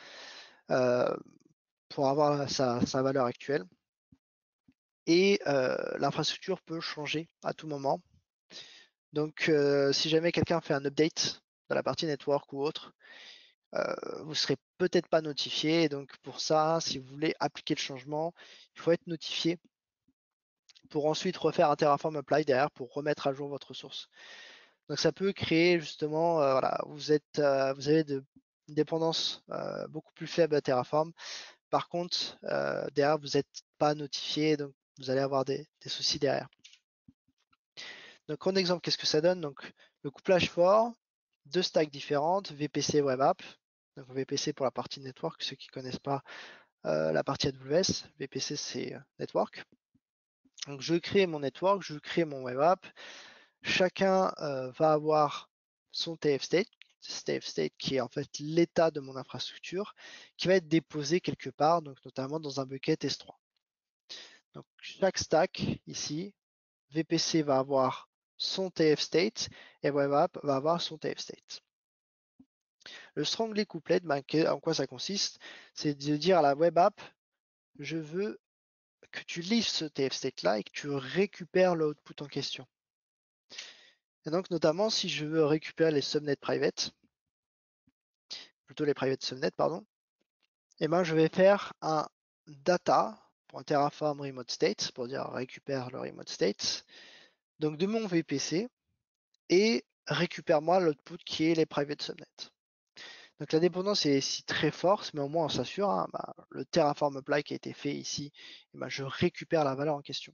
pour avoir sa valeur actuelle. Et l'infrastructure peut changer à tout moment. Donc si jamais quelqu'un fait un update dans la partie network ou autre, vous ne serez peut-être pas notifié. Et donc pour ça, si vous voulez appliquer le changement, il faut être notifié pour ensuite refaire un Terraform apply derrière pour remettre à jour votre source. Donc ça peut créer justement, voilà, vous avez une dépendance beaucoup plus faible à Terraform. Par contre, derrière, vous n'êtes pas notifié, donc vous allez avoir des soucis derrière. Donc en exemple, qu'est-ce que ça donne? Donc le couplage fort, deux stacks différentes, VPC Web App. Donc VPC pour la partie network, ceux qui ne connaissent pas la partie AWS, VPC c'est network. Donc je crée mon network, je crée mon web app. Chacun va avoir son TF state qui est en fait l'état de mon infrastructure, qui va être déposé quelque part, donc notamment dans un bucket S3. Donc chaque stack ici, VPC va avoir son TF state et web app va avoir son TF state. Le strongly coupled, en quoi ça consiste? C'est de dire à la web app, je veux que tu lises ce TF state là et que tu récupères l'output en question. Et donc notamment si je veux récupérer les subnets private, plutôt les private subnets, pardon, et ben je vais faire un data pour un Terraform remote state, pour dire récupère le remote state, donc de mon VPC, et récupère-moi l'output qui est les private subnets. Donc la dépendance est ici très forte, mais au moins on s'assure, hein, le Terraform apply qui a été fait ici, je récupère la valeur en question.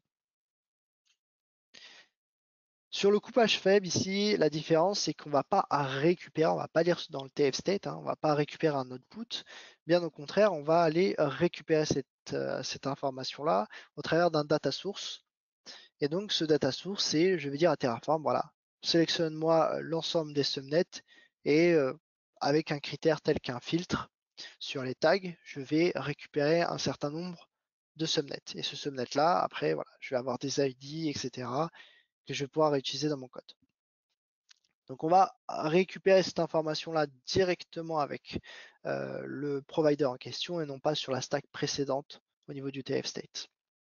Sur le coupage faible ici, la différence c'est qu'on ne va pas récupérer, on ne va pas lire dans le TF state, on ne va pas récupérer un output, bien au contraire, on va aller récupérer cette information-là au travers d'un data source. Et donc ce data source, c'est, je vais dire à Terraform, voilà, sélectionne-moi l'ensemble des subnets et avec un critère tel qu'un filtre sur les tags, je vais récupérer un certain nombre de subnets. Et ce subnet-là, après, voilà, je vais avoir des ID, etc., que je vais pouvoir réutiliser dans mon code. Donc on va récupérer cette information-là directement avec le provider en question et non pas sur la stack précédente au niveau du TF state.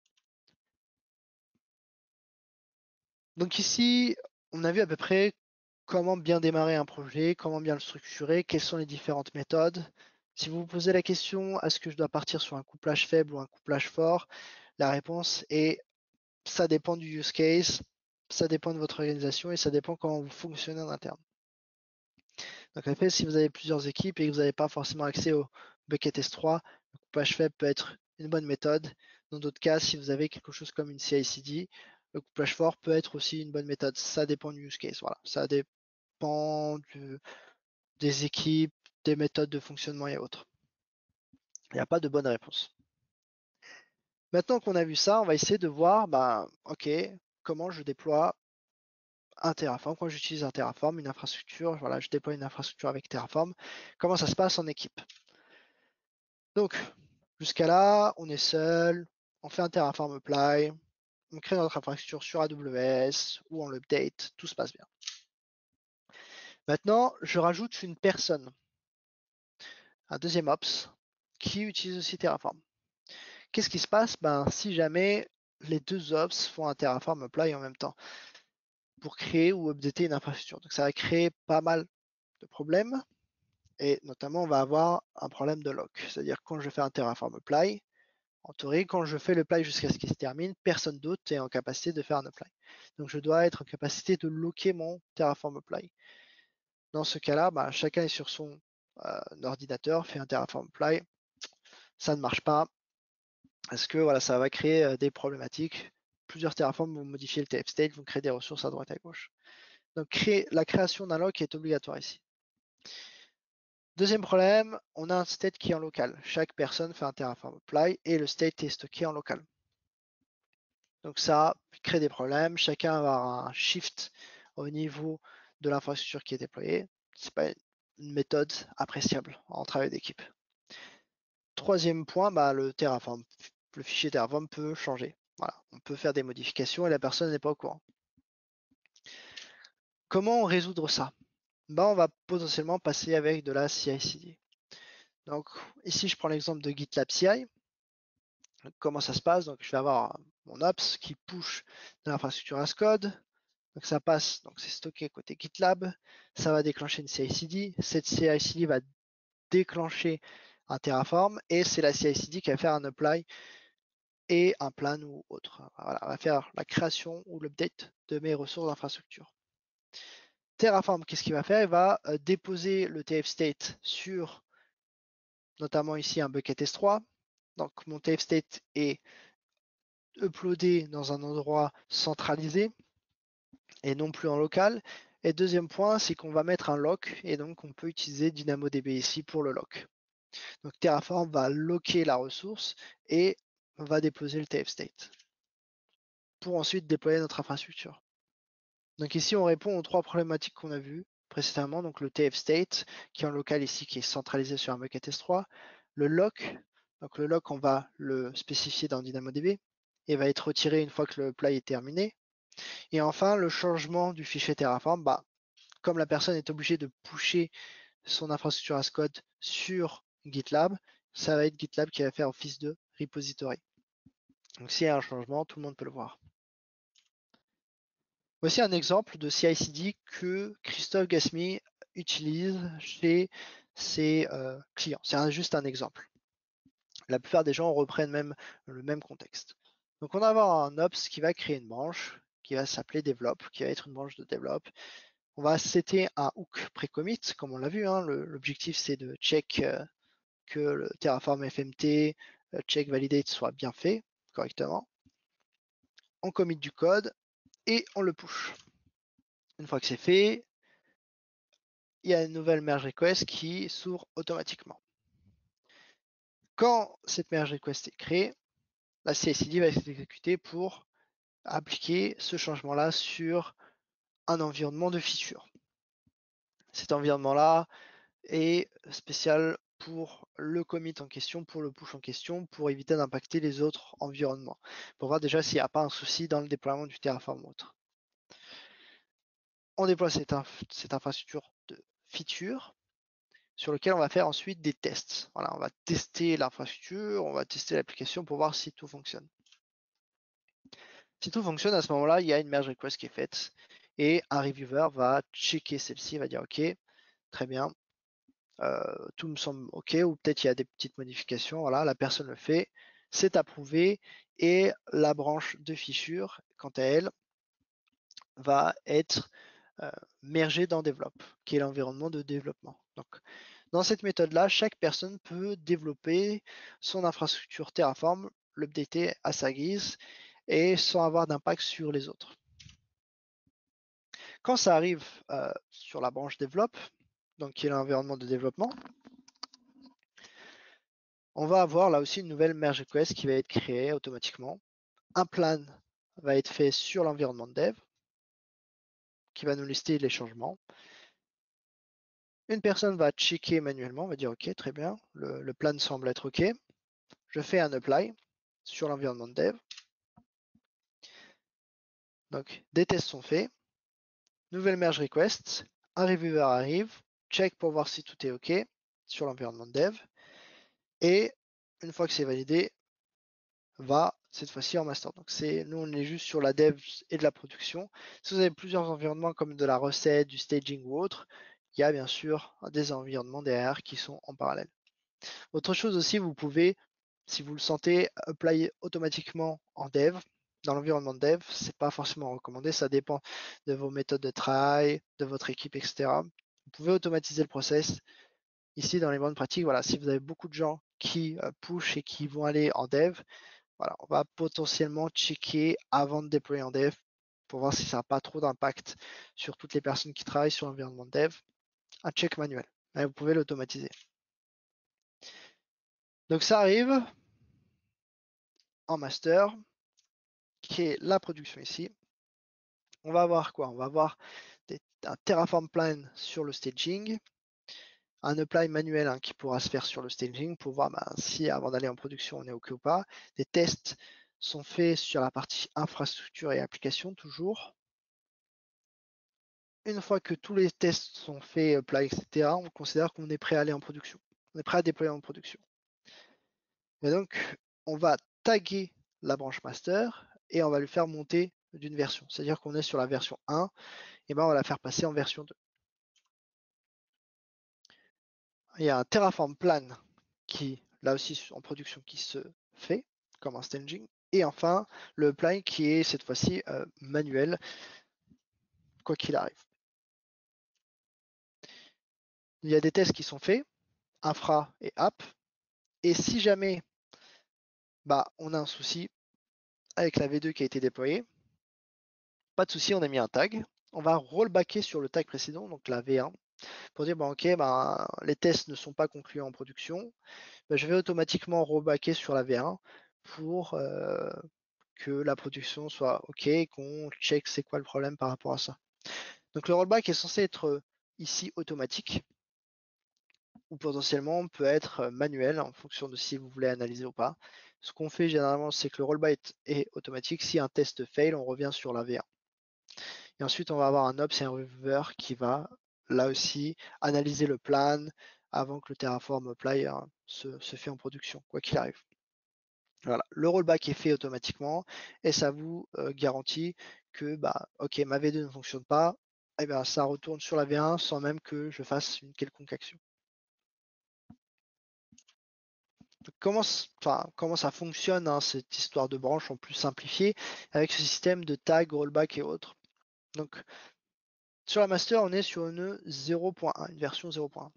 Donc ici, on a vu à peu près comment bien démarrer un projet, comment bien le structurer, quelles sont les différentes méthodes. Si vous vous posez la question, est-ce que je dois partir sur un couplage faible ou un couplage fort? La réponse est, ça dépend du use case, ça dépend de votre organisation et ça dépend comment vous fonctionnez en interne. Donc en fait, si vous avez plusieurs équipes et que vous n'avez pas forcément accès au bucket S3, le couplage faible peut être une bonne méthode. Dans d'autres cas, si vous avez quelque chose comme une CI/CD, le couplage fort peut être aussi une bonne méthode. Ça dépend du use case. Voilà, ça dépend des équipes, des méthodes de fonctionnement et autres. Il n'y a pas de bonne réponse. Maintenant qu'on a vu ça, on va essayer de voir, ok, comment je déploie un Terraform, quand j'utilise un Terraform, une infrastructure, voilà, je déploie une infrastructure avec Terraform, comment ça se passe en équipe. Donc, jusqu'à là, on est seul, on fait un Terraform apply, on crée notre infrastructure sur AWS ou on l'update, tout se passe bien. Maintenant, je rajoute une personne, un deuxième ops, qui utilise aussi Terraform. Qu'est-ce qui se passe? Si jamais les deux ops font un Terraform apply en même temps pour créer ou updater une infrastructure. Donc ça va créer pas mal de problèmes et notamment on va avoir un problème de lock. C'est-à-dire quand je fais un Terraform apply, en théorie, quand je fais le apply jusqu'à ce qu'il se termine, personne d'autre est en capacité de faire un apply. Donc je dois être en capacité de locker mon Terraform apply. Dans ce cas-là, chacun est sur son ordinateur, fait un Terraform apply. Ça ne marche pas parce que voilà, ça va créer des problématiques. Plusieurs Terraforms vont modifier le TF state, vont créer des ressources à droite et à gauche. Donc la création d'un lock est obligatoire ici. Deuxième problème, on a un state qui est en local. Chaque personne fait un Terraform apply et le state est stocké en local. Donc ça crée des problèmes. Chacun va avoir un shift au niveau de l'infrastructure qui est déployée. C'est pas une méthode appréciable en travail d'équipe. Troisième point, le Terraform, le fichier Terraform peut changer. Voilà, on peut faire des modifications et la personne n'est pas au courant. Comment résoudre ça? On va potentiellement passer avec de la CI/CD. Donc ici, je prends l'exemple de GitLab CI. Donc, comment ça se passe? Donc je vais avoir mon ops qui push de l'infrastructure as code. Donc ça passe, donc c'est stocké côté GitLab. Ça va déclencher une CI/CD. Cette CI/CD va déclencher un Terraform et c'est la CI/CD qui va faire un apply et un plan ou autre. Voilà, on va faire la création ou l'update de mes ressources d'infrastructure. Terraform, qu'est-ce qu'il va faire? Il va déposer le TF state sur notamment ici un bucket S3. Donc mon TF state est uploadé dans un endroit centralisé et non plus en local. Et deuxième point, c'est qu'on va mettre un lock et donc on peut utiliser DynamoDB ici pour le lock. Donc Terraform va locker la ressource et va déposer le TF state pour ensuite déployer notre infrastructure. Donc ici, on répond aux trois problématiques qu'on a vues précédemment. Donc le TF state qui est en local ici, qui est centralisé sur un bucket S3. Le lock, donc le lock, on va le spécifier dans DynamoDB et va être retiré une fois que le apply est terminé. Et enfin, le changement du fichier Terraform, comme la personne est obligée de pusher son infrastructure as code sur GitLab, ça va être GitLab qui va faire office de repository. Donc s'il y a un changement, tout le monde peut le voir. Voici un exemple de CI/CD que Christophe Gasmi utilise chez ses clients. C'est juste un exemple. La plupart des gens reprennent même le même contexte. Donc on va avoir un ops qui va créer une branche qui va s'appeler develop, qui va être une branche de develop. On va setter un hook pré-commit, comme on l'a vu. L'objectif c'est de check que le Terraform FMT check validate soit bien fait correctement. On commit du code et on le push. Une fois que c'est fait, il y a une nouvelle merge request qui s'ouvre automatiquement. Quand cette merge request est créée, la CI/CD va être exécutée pour appliquer ce changement-là sur un environnement de feature. Cet environnement-là est spécial pour le commit en question, pour le push en question, pour éviter d'impacter les autres environnements, pour voir déjà s'il n'y a pas un souci dans le déploiement du Terraform ou autre. On déploie cette infrastructure de feature sur lequel on va faire ensuite des tests. Voilà, on va tester l'infrastructure, on va tester l'application pour voir si tout fonctionne. Si tout fonctionne, à ce moment-là, il y a une merge request qui est faite et un reviewer va checker celle-ci, va dire OK, très bien, tout me semble OK, ou peut-être il y a des petites modifications. Voilà, la personne le fait, c'est approuvé et la branche de fichures, quant à elle, va être mergée dans Develop, qui est l'environnement de développement. Donc, dans cette méthode-là, chaque personne peut développer son infrastructure Terraform, l'updater à sa guise et sans avoir d'impact sur les autres. Quand ça arrive sur la branche Develop, donc qui est l'environnement de développement, on va avoir là aussi une nouvelle merge request qui va être créée automatiquement. Un plan va être fait sur l'environnement de dev qui va nous lister les changements. Une personne va checker manuellement, va dire OK, très bien, le plan semble être OK. Je fais un apply sur l'environnement de dev. Donc des tests sont faits. Nouvelle merge request. Un reviewer arrive, check pour voir si tout est OK sur l'environnement de dev. Et une fois que c'est validé, va cette fois-ci en master. Donc nous on est juste sur la dev et de la production. Si vous avez plusieurs environnements comme de la recette, du staging ou autre, il y a bien sûr des environnements derrière qui sont en parallèle. Autre chose aussi, vous pouvez, si vous le sentez, apply automatiquement en dev. Dans l'environnement de dev, c'est pas forcément recommandé, ça dépend de vos méthodes de travail, de votre équipe, etc. Vous pouvez automatiser le process. Ici, dans les bonnes pratiques, voilà, si vous avez beaucoup de gens qui push et qui vont aller en dev, voilà, on va potentiellement checker avant de déployer en dev pour voir si ça n'a pas trop d'impact sur toutes les personnes qui travaillent sur l'environnement de dev. Un check manuel, mais vous pouvez l'automatiser. Donc ça arrive en master, qui est la production ici. On va avoir quoi? On va avoir un Terraform plan sur le staging, un apply manuel qui pourra se faire sur le staging pour voir si avant d'aller en production on est OK ou pas. Des tests sont faits sur la partie infrastructure et application toujours. Une fois que tous les tests sont faits, apply, etc., on considère qu'on est prêt à aller en production. On est prêt à déployer en production. Et donc, on va taguer la branche master et on va lui faire monter d'une version. C'est-à-dire qu'on est sur la version 1, et ben on va la faire passer en version 2. Il y a un Terraform plan qui, là aussi en production, qui se fait comme un staging. Et enfin, le plan qui est cette fois-ci manuel, quoi qu'il arrive. Il y a des tests qui sont faits, infra et app. Et si jamais on a un souci avec la V2 qui a été déployée, pas de souci, on a mis un tag. On va rollbacker sur le tag précédent, donc la V1, pour dire ok, les tests ne sont pas conclus en production. Je vais automatiquement rollbacker sur la V1 pour que la production soit ok et qu'on check c'est quoi le problème par rapport à ça. Donc le rollback est censé être ici automatique ou potentiellement peut être manuel en fonction de si vous voulez analyser ou pas. Ce qu'on fait généralement, c'est que le rollback est automatique. Si un test fail, on revient sur la V1. Et ensuite, on va avoir un ops et un reviewer qui va là aussi analyser le plan avant que le Terraform apply se fait en production, quoi qu'il arrive. Voilà, le rollback est fait automatiquement et ça vous garantit que ok, ma V2 ne fonctionne pas, et ça retourne sur la V1 sans même que je fasse une quelconque action. Comment ça fonctionne cette histoire de branche en plus simplifiée avec ce système de tag, rollback et autres. Donc sur la master, on est sur une 0.1, une version 0.1.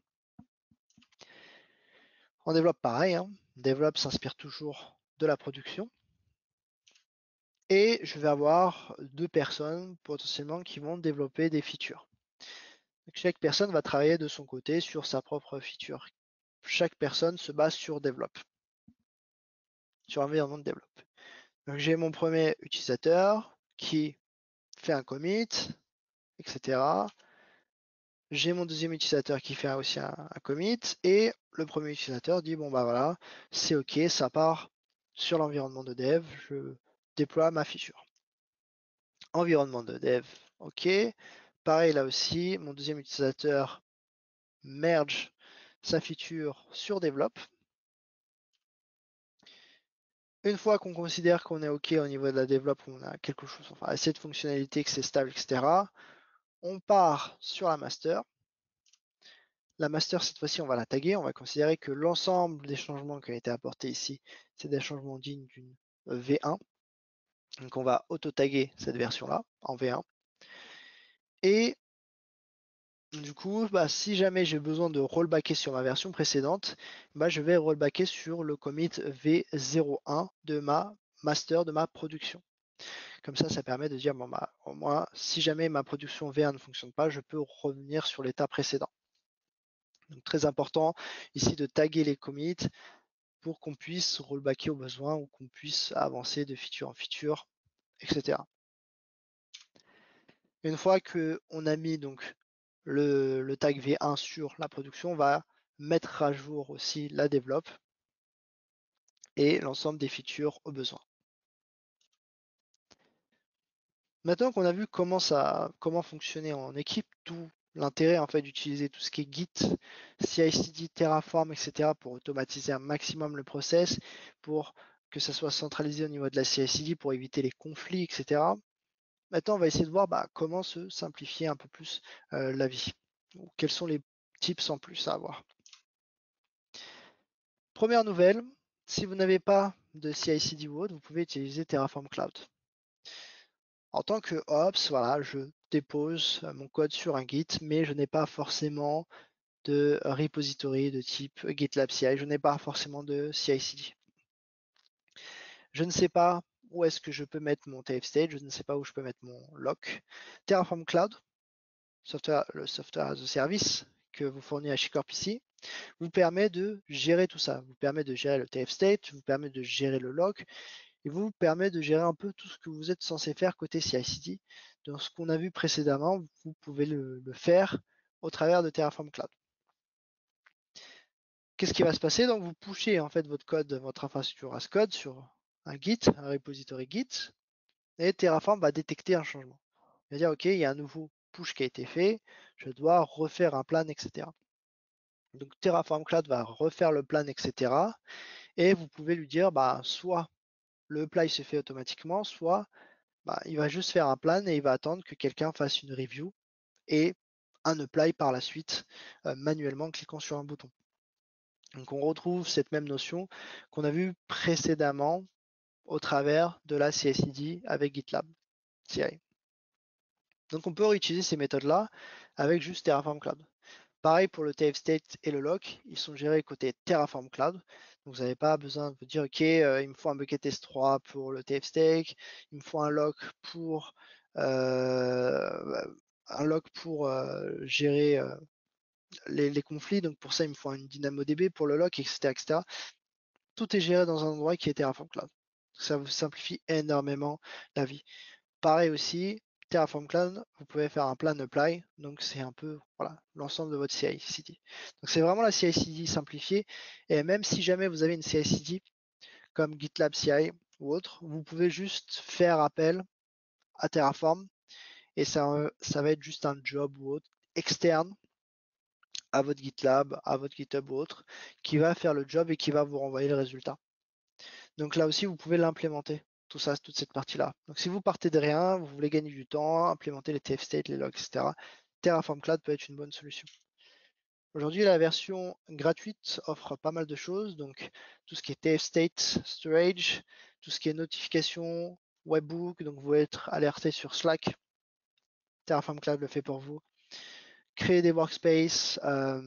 On développe pareil, développe s'inspire toujours de la production. Et je vais avoir 2 personnes potentiellement qui vont développer des features. Donc, chaque personne va travailler de son côté sur sa propre feature. Chaque personne se base sur Develop, sur l'environnement de Develop. Donc j'ai mon premier utilisateur, qui fait un commit, etc. J'ai mon deuxième utilisateur qui fait aussi un commit et le premier utilisateur dit bon bah voilà, c'est ok, ça part sur l'environnement de dev, je déploie ma feature. Environnement de dev, ok. Pareil là aussi, mon deuxième utilisateur merge sa feature sur develop. Une fois qu'on considère qu'on est ok au niveau de la develop, on a quelque chose, enfin assez de fonctionnalités, que c'est stable, etc. On part sur la master. La master, cette fois-ci, on va la taguer. On va considérer que l'ensemble des changements qui ont été apportés ici, c'est des changements dignes d'une V1. Donc on va auto-taguer cette version-là en V1. Et du coup, bah, si jamais j'ai besoin de rollbacker sur ma version précédente, bah, je vais rollbacker sur le commit V01 de ma master, de ma production. Comme ça permet de dire, bon, bah, au moins, si jamais ma production V1 ne fonctionne pas, je peux revenir sur l'état précédent. Donc très important ici de taguer les commits pour qu'on puisse rollbacker au besoin ou qu'on puisse avancer de feature en feature, etc. Une fois qu'on a mis donc le tag V1 sur la production, on va mettre à jour aussi la develop et l'ensemble des features au besoin. Maintenant qu'on a vu comment fonctionner en équipe, tout l'intérêt en fait d'utiliser tout ce qui est Git, CI/CD, Terraform, etc. pour automatiser un maximum le process, pour que ça soit centralisé au niveau de la CI/CD, pour éviter les conflits, etc. Maintenant, on va essayer de voir comment se simplifier un peu plus la vie. Ou quels sont les tips en plus à avoir. Première nouvelle, si vous n'avez pas de CI/CD ou autre, vous pouvez utiliser Terraform Cloud. En tant que Ops, voilà, je dépose mon code sur un Git, mais je n'ai pas forcément de repository de type GitLab CI, je n'ai pas forcément de CI/CD. Je ne sais pas où est-ce que je peux mettre mon TF state, je ne sais pas où je peux mettre mon lock. Terraform Cloud, le software as a service que vous fournissez à Chicorp ici, vous permet de gérer tout ça. Vous permet de gérer le TF state, vous permet de gérer le lock, et vous permet de gérer un peu tout ce que vous êtes censé faire côté CI/CD. Donc ce qu'on a vu précédemment, vous pouvez le faire au travers de Terraform Cloud. Qu'est-ce qui va se passer? Donc vous pushez en fait votre code, votre infrastructure as code sur un Git, un repository Git, et Terraform va détecter un changement. Il va dire ok, il y a un nouveau push qui a été fait, je dois refaire un plan, etc. Donc Terraform Cloud va refaire le plan, etc. Et vous pouvez lui dire soit le apply se fait automatiquement, soit il va juste faire un plan et il va attendre que quelqu'un fasse une review et un apply par la suite manuellement en cliquant sur un bouton. Donc on retrouve cette même notion qu'on a vue précédemment au travers de la CI/CD avec GitLab CI. Donc on peut réutiliser ces méthodes-là avec juste Terraform Cloud. Pareil pour le TF state et le lock, ils sont gérés côté Terraform Cloud. Donc vous n'avez pas besoin de vous dire ok, il me faut un bucket S3 pour le TF state, il me faut un lock pour gérer les conflits. Donc pour ça, il me faut une DynamoDB pour le lock, etc., etc. Tout est géré dans un endroit qui est Terraform Cloud. Ça vous simplifie énormément la vie. Pareil aussi, Terraform Cloud, vous pouvez faire un plan apply, donc c'est un peu l'ensemble de votre CI/CD. Donc c'est vraiment la CI/CD simplifiée, et même si jamais vous avez une CI/CD comme GitLab CI ou autre, vous pouvez juste faire appel à Terraform, et ça va être juste un job ou autre externe à votre GitLab, à votre GitHub ou autre, qui va faire le job et qui va vous renvoyer le résultat. Donc là aussi, vous pouvez l'implémenter, tout ça, toute cette partie-là. Donc si vous partez de rien, vous voulez gagner du temps, implémenter les TF state, les logs, etc. Terraform Cloud peut être une bonne solution. Aujourd'hui, la version gratuite offre pas mal de choses, donc tout ce qui est TF state, storage, tout ce qui est notification, webbook, donc vous pouvez être alerté sur Slack. Terraform Cloud le fait pour vous. Créer des workspaces,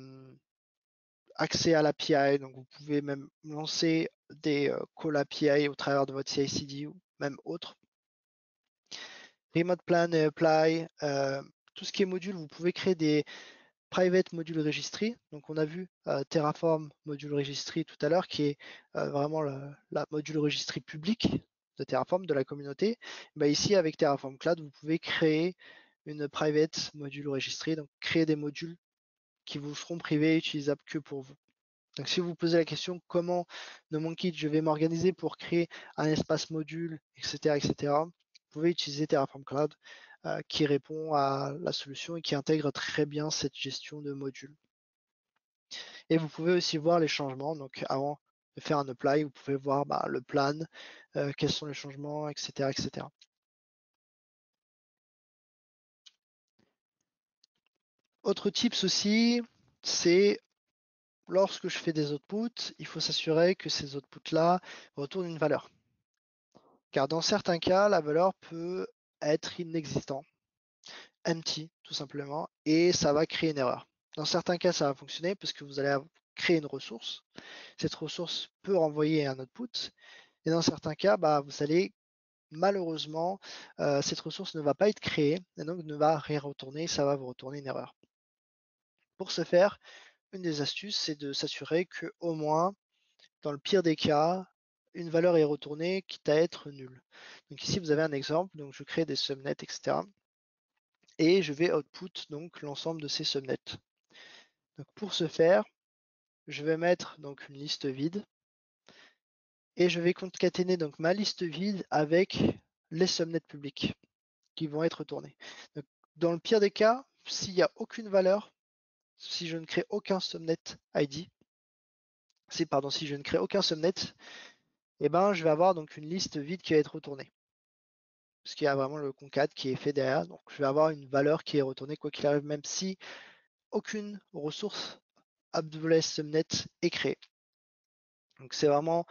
accès à l'API, donc vous pouvez même lancer des call API au travers de votre CI/CD ou même autre. Remote plan et apply, tout ce qui est module, vous pouvez créer des private modules registry. Donc on a vu Terraform module registry tout à l'heure, qui est vraiment la module registry public. de Terraform, de la communauté, bah ici avec Terraform Cloud, vous pouvez créer une private module registry, donc créer des modules qui vous seront privés et utilisables que pour vous. Donc si vous vous posez la question comment dans mon kit je vais m'organiser pour créer un espace module, etc., vous pouvez utiliser Terraform Cloud qui répond à la solution et qui intègre très bien cette gestion de modules. Et vous pouvez aussi voir les changements. Donc avant de faire un apply, vous pouvez voir le plan, quels sont les changements, etc. Autre tips aussi, c'est lorsque je fais des outputs, il faut s'assurer que ces outputs-là retournent une valeur. Car dans certains cas, la valeur peut être inexistante, empty tout simplement, et ça va créer une erreur. Dans certains cas, ça va fonctionner parce que vous allez créer une ressource. Cette ressource peut renvoyer un output, et dans certains cas, vous allez malheureusement, cette ressource ne va pas être créée et donc ne va rien retourner, ça va vous retourner une erreur. Pour ce faire, une des astuces, c'est de s'assurer que au moins, dans le pire des cas, une valeur est retournée, quitte à être nulle. Donc ici, vous avez un exemple, donc je crée des subnets, etc. Et je vais output donc l'ensemble de ces subnets. Donc pour ce faire, je vais mettre donc une liste vide et je vais concaténer donc ma liste vide avec les subnets publics qui vont être retournés. Donc, dans le pire des cas, s'il n'y a aucune valeur, si je ne crée aucun subnet ID, si je ne crée aucun subnet, eh ben, je vais avoir donc une liste vide qui va être retournée. Parce qu'il y a vraiment le concat qui est fait derrière. Donc, je vais avoir une valeur qui est retournée quoi qu'il arrive, même si aucune ressource AWS Subnet est créée. Donc, c'est vraiment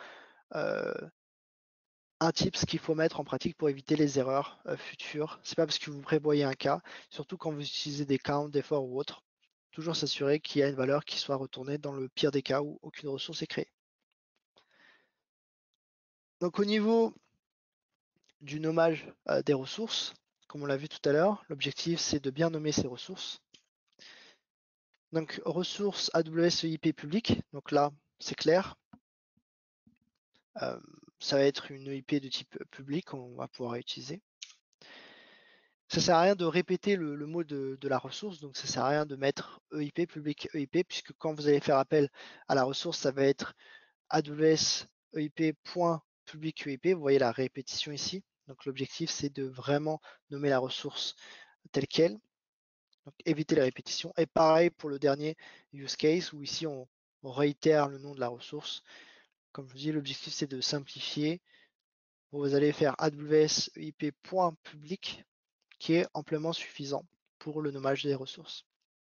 un tips qu'il faut mettre en pratique pour éviter les erreurs futures. C'est pas parce que vous prévoyez un cas, surtout quand vous utilisez des counts, des for ou autres, toujours s'assurer qu'il y a une valeur qui soit retournée dans le pire des cas où aucune ressource est créée. Donc au niveau du nommage des ressources, comme on l'a vu tout à l'heure, l'objectif c'est de bien nommer ces ressources. Donc ressources AWS EIP public, donc là c'est clair. Ça va être une EIP de type public qu'on va pouvoir utiliser. Ça sert à rien de répéter le mot de la ressource, donc ça sert à rien de mettre EIP, public EIP, puisque quand vous allez faire appel à la ressource, ça va être AWS EIP.public EIP. Vous voyez la répétition ici. Donc l'objectif, c'est de vraiment nommer la ressource telle quelle. Donc éviter les répétitions. Et pareil pour le dernier use case, où ici on réitère le nom de la ressource. Comme je vous dis, l'objectif, c'est de simplifier. Vous allez faire AWS EIP.public qui est amplement suffisant pour le nommage des ressources.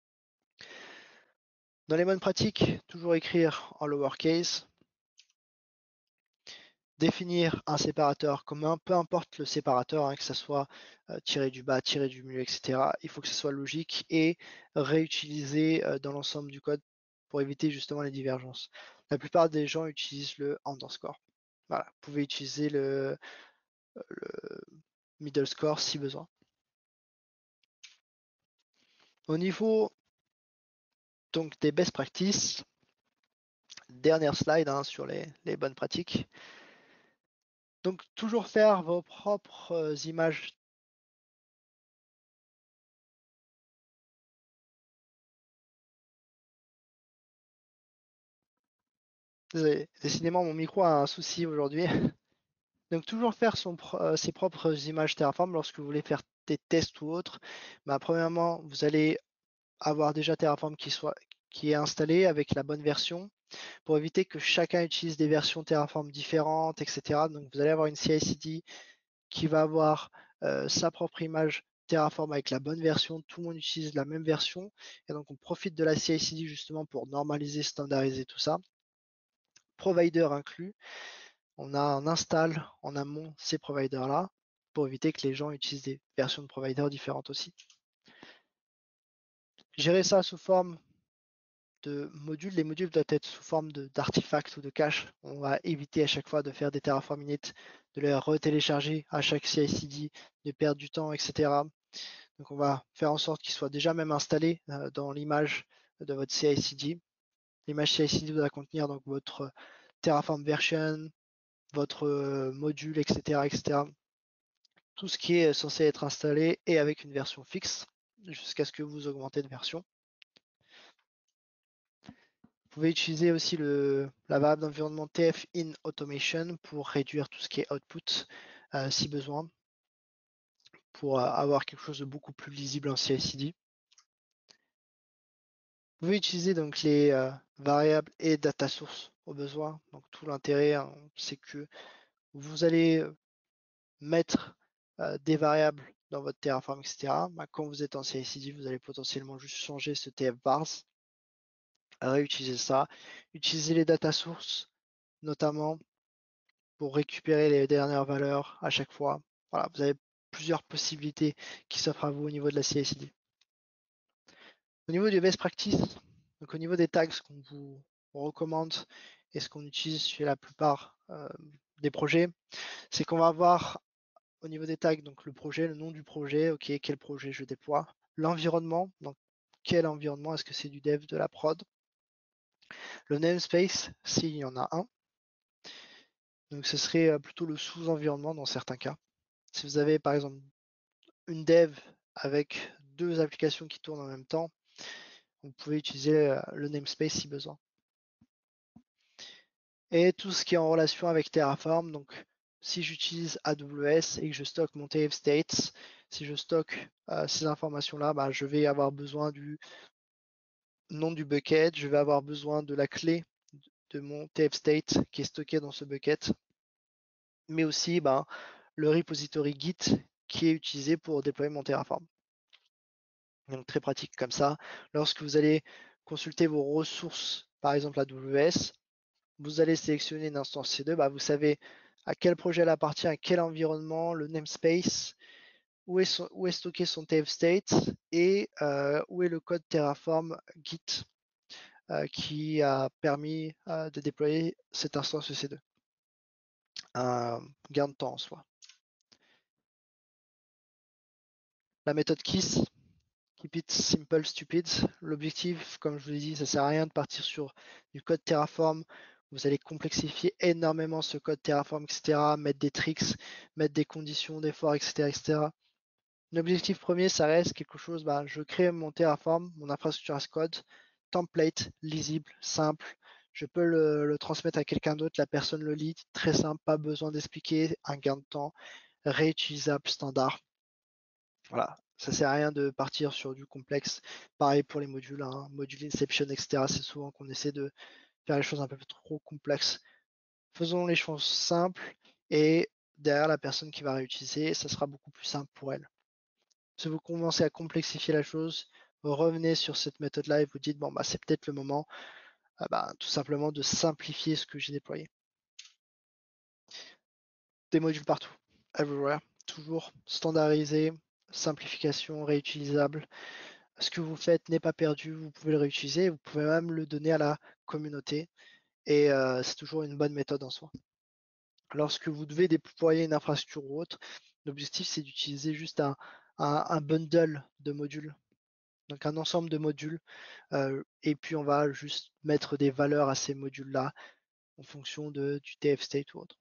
Dans les bonnes pratiques, toujours écrire en lowercase, définir un séparateur commun, peu importe le séparateur, que ce soit tiré du bas, tiré du milieu, etc. Il faut que ce soit logique et réutilisé dans l'ensemble du code pour éviter justement les divergences. La plupart des gens utilisent le underscore. Voilà, vous pouvez utiliser le middle score si besoin. Au niveau donc des best practices, dernière slide sur les bonnes pratiques. Donc toujours faire vos propres images. Décidément, mon micro a un souci aujourd'hui. Donc toujours faire ses propres images Terraform lorsque vous voulez faire des tests ou autres. Premièrement, vous allez avoir déjà Terraform qui est installé avec la bonne version pour éviter que chacun utilise des versions Terraform différentes, etc. Donc vous allez avoir une CI/CD qui va avoir sa propre image Terraform avec la bonne version, tout le monde utilise la même version, et donc on profite de la CI/CD justement pour normaliser, standardiser tout ça. Provider inclus, on a un install en amont ces providers-là pour éviter que les gens utilisent des versions de providers différentes aussi. Gérer ça sous forme de modules, les modules doivent être sous forme d'artefacts ou de cache. On va éviter à chaque fois de faire des Terraform init, de les retélécharger à chaque CI/CD, de perdre du temps, etc. Donc on va faire en sorte qu'ils soient déjà même installés dans l'image de votre CI/CD. L'image CI/CD doit contenir donc votre Terraform version, votre module, etc., etc. Tout ce qui est censé être installé et avec une version fixe jusqu'à ce que vous augmentez de version. Vous pouvez utiliser aussi la variable d'environnement TF in automation pour réduire tout ce qui est output si besoin, pour avoir quelque chose de beaucoup plus lisible en CI/CD. Vous pouvez utiliser donc les variables et data source au besoin. Donc tout l'intérêt, hein, c'est que vous allez mettre des variables dans votre Terraform, etc. Bah, quand vous êtes en CI/CD, vous allez potentiellement juste changer ce TF vars, réutiliser ça, utiliser les data sources, notamment pour récupérer les dernières valeurs à chaque fois. Voilà, vous avez plusieurs possibilités qui s'offrent à vous au niveau de la CI/CD. Au niveau du best practice, donc au niveau des tags qu'on vous recommande et ce qu'on utilise chez la plupart des projets, c'est qu'on va avoir au niveau des tags, donc le projet, le nom du projet, ok, quel projet je déploie, l'environnement, donc quel environnement, est-ce que c'est du dev, de la prod, le namespace, s'il y en a un, donc ce serait plutôt le sous-environnement dans certains cas. Si vous avez par exemple une dev avec deux applications qui tournent en même temps, vous pouvez utiliser le namespace si besoin. Et tout ce qui est en relation avec Terraform, donc si j'utilise AWS et que je stocke mon TF States, si je stocke ces informations-là, bah, je vais avoir besoin du nom du bucket, je vais avoir besoin de la clé de mon TF State qui est stocké dans ce bucket, mais aussi bah, le repository Git qui est utilisé pour déployer mon Terraform. Donc très pratique comme ça. Lorsque vous allez consulter vos ressources, par exemple AWS, vous allez sélectionner une instance C2, bah, vous savez à quel projet elle appartient, à quel environnement, le namespace, où est stocké son TF state et où est le code Terraform Git qui a permis de déployer cette instance EC2. Un gain de temps en soi. La méthode KISS, Keep it simple, stupid. L'objectif, comme je vous l'ai dit, ça sert à rien de partir sur du code Terraform. Vous allez complexifier énormément ce code Terraform, etc. Mettre des tricks, mettre des conditions d'effort, etc., etc. L'objectif premier, ça reste quelque chose, bah, je crée mon Terraform, mon infrastructure as code, template, lisible, simple. Je peux le transmettre à quelqu'un d'autre, la personne le lit, très simple, pas besoin d'expliquer, un gain de temps, réutilisable, standard. Voilà, ça sert à rien de partir sur du complexe. Pareil pour les modules, hein, module Inception, etc. C'est souvent qu'on essaie de faire les choses un peu trop complexes. Faisons les choses simples et derrière la personne qui va réutiliser, ça sera beaucoup plus simple pour elle. Si vous commencez à complexifier la chose, vous revenez sur cette méthode-là et vous dites bon bah c'est peut-être le moment tout simplement de simplifier ce que j'ai déployé. Des modules partout, everywhere, toujours standardisé, simplification, réutilisable. Ce que vous faites n'est pas perdu, vous pouvez le réutiliser, vous pouvez même le donner à la communauté et c'est toujours une bonne méthode en soi. Lorsque vous devez déployer une infrastructure ou autre, l'objectif c'est d'utiliser juste un bundle de modules, donc un ensemble de modules, et puis on va juste mettre des valeurs à ces modules-là en fonction du TF state ou autre.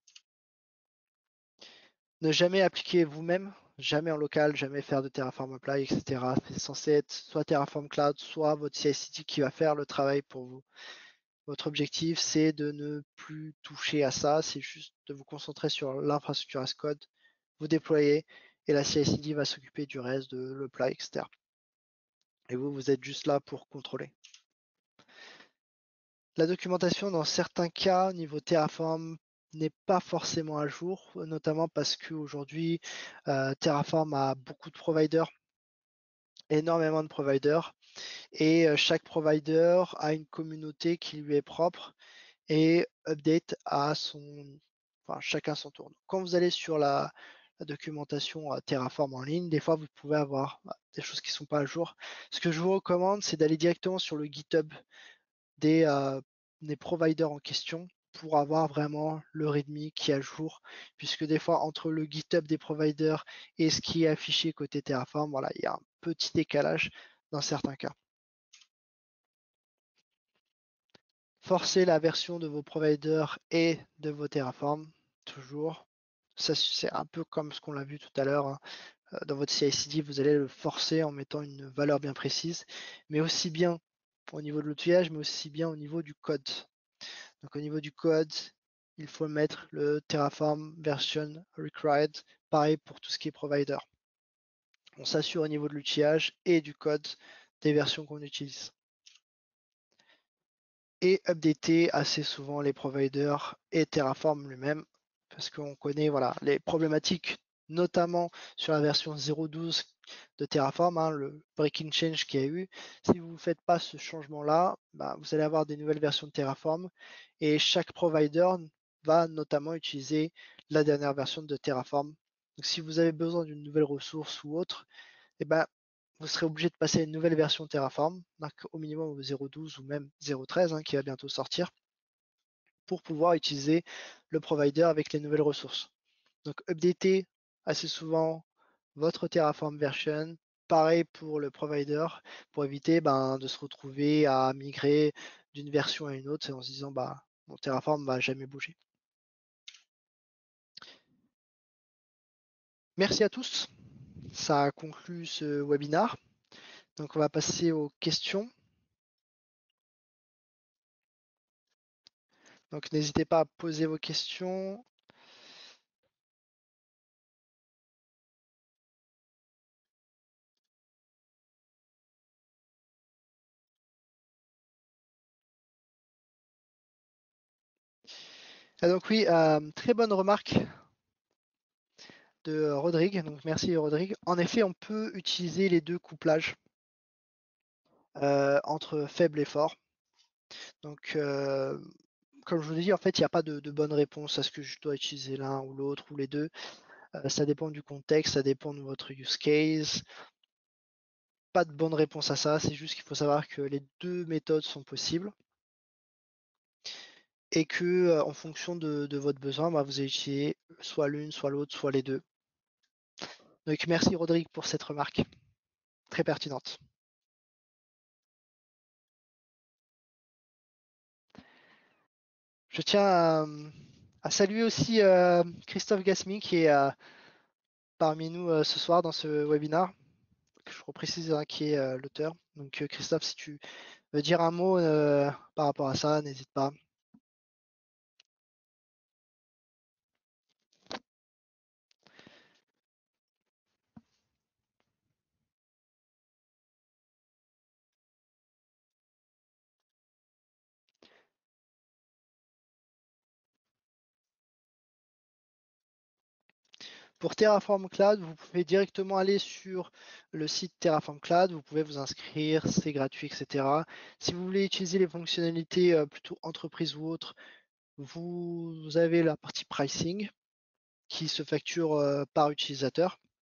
Ne jamais appliquer vous-même, jamais en local, jamais faire de Terraform Apply, etc. C'est censé être soit Terraform Cloud, soit votre CI/CD qui va faire le travail pour vous. Votre objectif, c'est de ne plus toucher à ça, c'est juste de vous concentrer sur l'infrastructure as code, vous déployez, et la CI/CD va s'occuper du reste, de l'apply, etc. Et vous êtes juste là pour contrôler. La documentation, dans certains cas, au niveau Terraform, n'est pas forcément à jour, notamment parce qu'aujourd'hui, Terraform a beaucoup de providers, énormément de providers, et chaque provider a une communauté qui lui est propre et update à chacun son tour. Donc, quand vous allez sur la documentation Terraform en ligne, des fois vous pouvez avoir des choses qui ne sont pas à jour. Ce que je vous recommande, c'est d'aller directement sur le GitHub des, des providers en question pour avoir vraiment le README qui est à jour, puisque des fois entre le GitHub des providers et ce qui est affiché côté Terraform, voilà, il y a un petit décalage dans certains cas. Forcez la version de vos providers et de vos Terraform, toujours. Ça, c'est un peu comme ce qu'on l'a vu tout à l'heure, hein. Dans votre CI/CD, vous allez le forcer en mettant une valeur bien précise, mais aussi bien au niveau de l'outillage, mais aussi bien au niveau du code. Donc au niveau du code, il faut mettre le Terraform version required, pareil pour tout ce qui est provider. On s'assure au niveau de l'outillage et du code des versions qu'on utilise. Et updater assez souvent les providers et Terraform lui-même, parce qu'on connaît voilà, les problématiques, notamment sur la version 0.12 de Terraform, hein, le breaking change qu'il y a eu. Si vous ne faites pas ce changement-là, bah, vous allez avoir des nouvelles versions de Terraform et chaque provider va notamment utiliser la dernière version de Terraform. Donc si vous avez besoin d'une nouvelle ressource ou autre, eh ben, vous serez obligé de passer à une nouvelle version Terraform, donc au minimum au 0.12 ou même 0.13 hein, qui va bientôt sortir, pour pouvoir utiliser le provider avec les nouvelles ressources. Donc updater assez souvent votre Terraform version, pareil pour le provider, pour éviter de se retrouver à migrer d'une version à une autre en se disant mon Terraform va jamais bouger. Merci à tous. Ça conclut ce webinaire. Donc on va passer aux questions. Donc n'hésitez pas à poser vos questions. Ah donc oui, très bonne remarque de Rodrigue. Donc merci Rodrigue. En effet, on peut utiliser les deux couplages entre faible et fort. Donc comme je vous l'ai dit, en fait, il n'y a pas de bonne réponse à ce que je dois utiliser l'un ou l'autre ou les deux. Ça dépend du contexte, ça dépend de votre use case. Pas de bonne réponse à ça, c'est juste qu'il faut savoir que les deux méthodes sont possibles et que en fonction de votre besoin, vous allez utiliser soit l'une, soit l'autre, soit les deux. Donc merci Rodrigue pour cette remarque, très pertinente. Je tiens à saluer aussi Christophe Gasmi qui est parmi nous ce soir dans ce webinaire. Je reprécise hein, qui est l'auteur. Donc Christophe, si tu veux dire un mot par rapport à ça, n'hésite pas. Pour Terraform Cloud, vous pouvez directement aller sur le site Terraform Cloud, vous pouvez vous inscrire, c'est gratuit, etc. Si vous voulez utiliser les fonctionnalités plutôt entreprise ou autre, vous avez la partie pricing qui se facture par utilisateur.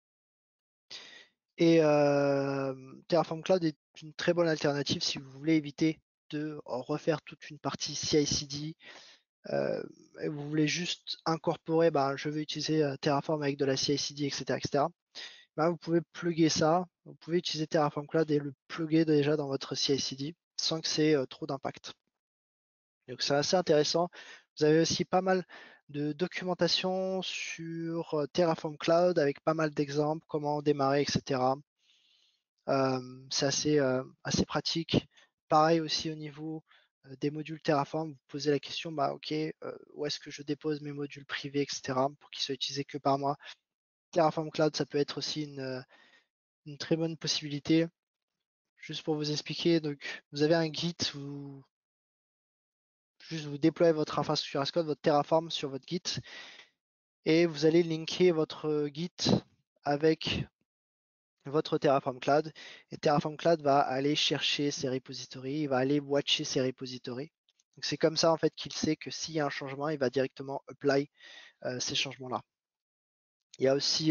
Et Terraform Cloud est une très bonne alternative si vous voulez éviter de refaire toute une partie CI/CD. Et vous voulez juste incorporer, je veux utiliser Terraform avec de la CI/CD, etc., etc. Vous pouvez plugger ça. Vous pouvez utiliser Terraform Cloud et le plugger déjà dans votre CI/CD sans que c'est trop d'impact. Donc c'est assez intéressant. Vous avez aussi pas mal de documentation sur Terraform Cloud avec pas mal d'exemples, comment démarrer, etc. C'est assez pratique. Pareil aussi au niveau des modules Terraform, vous posez la question, ok, où est-ce que je dépose mes modules privés, etc. pour qu'ils soient utilisés que par moi. Terraform Cloud, ça peut être aussi une très bonne possibilité. Juste pour vous expliquer, donc vous avez un Git où juste vous déployez votre infrastructure as code, votre Terraform sur votre Git, et vous allez linker votre Git avec votre Terraform Cloud. Et Terraform Cloud va aller chercher ses repositories, il va aller watcher ses repositories. Donc c'est comme ça en fait qu'il sait que s'il y a un changement, il va directement apply ces changements-là. Il y a aussi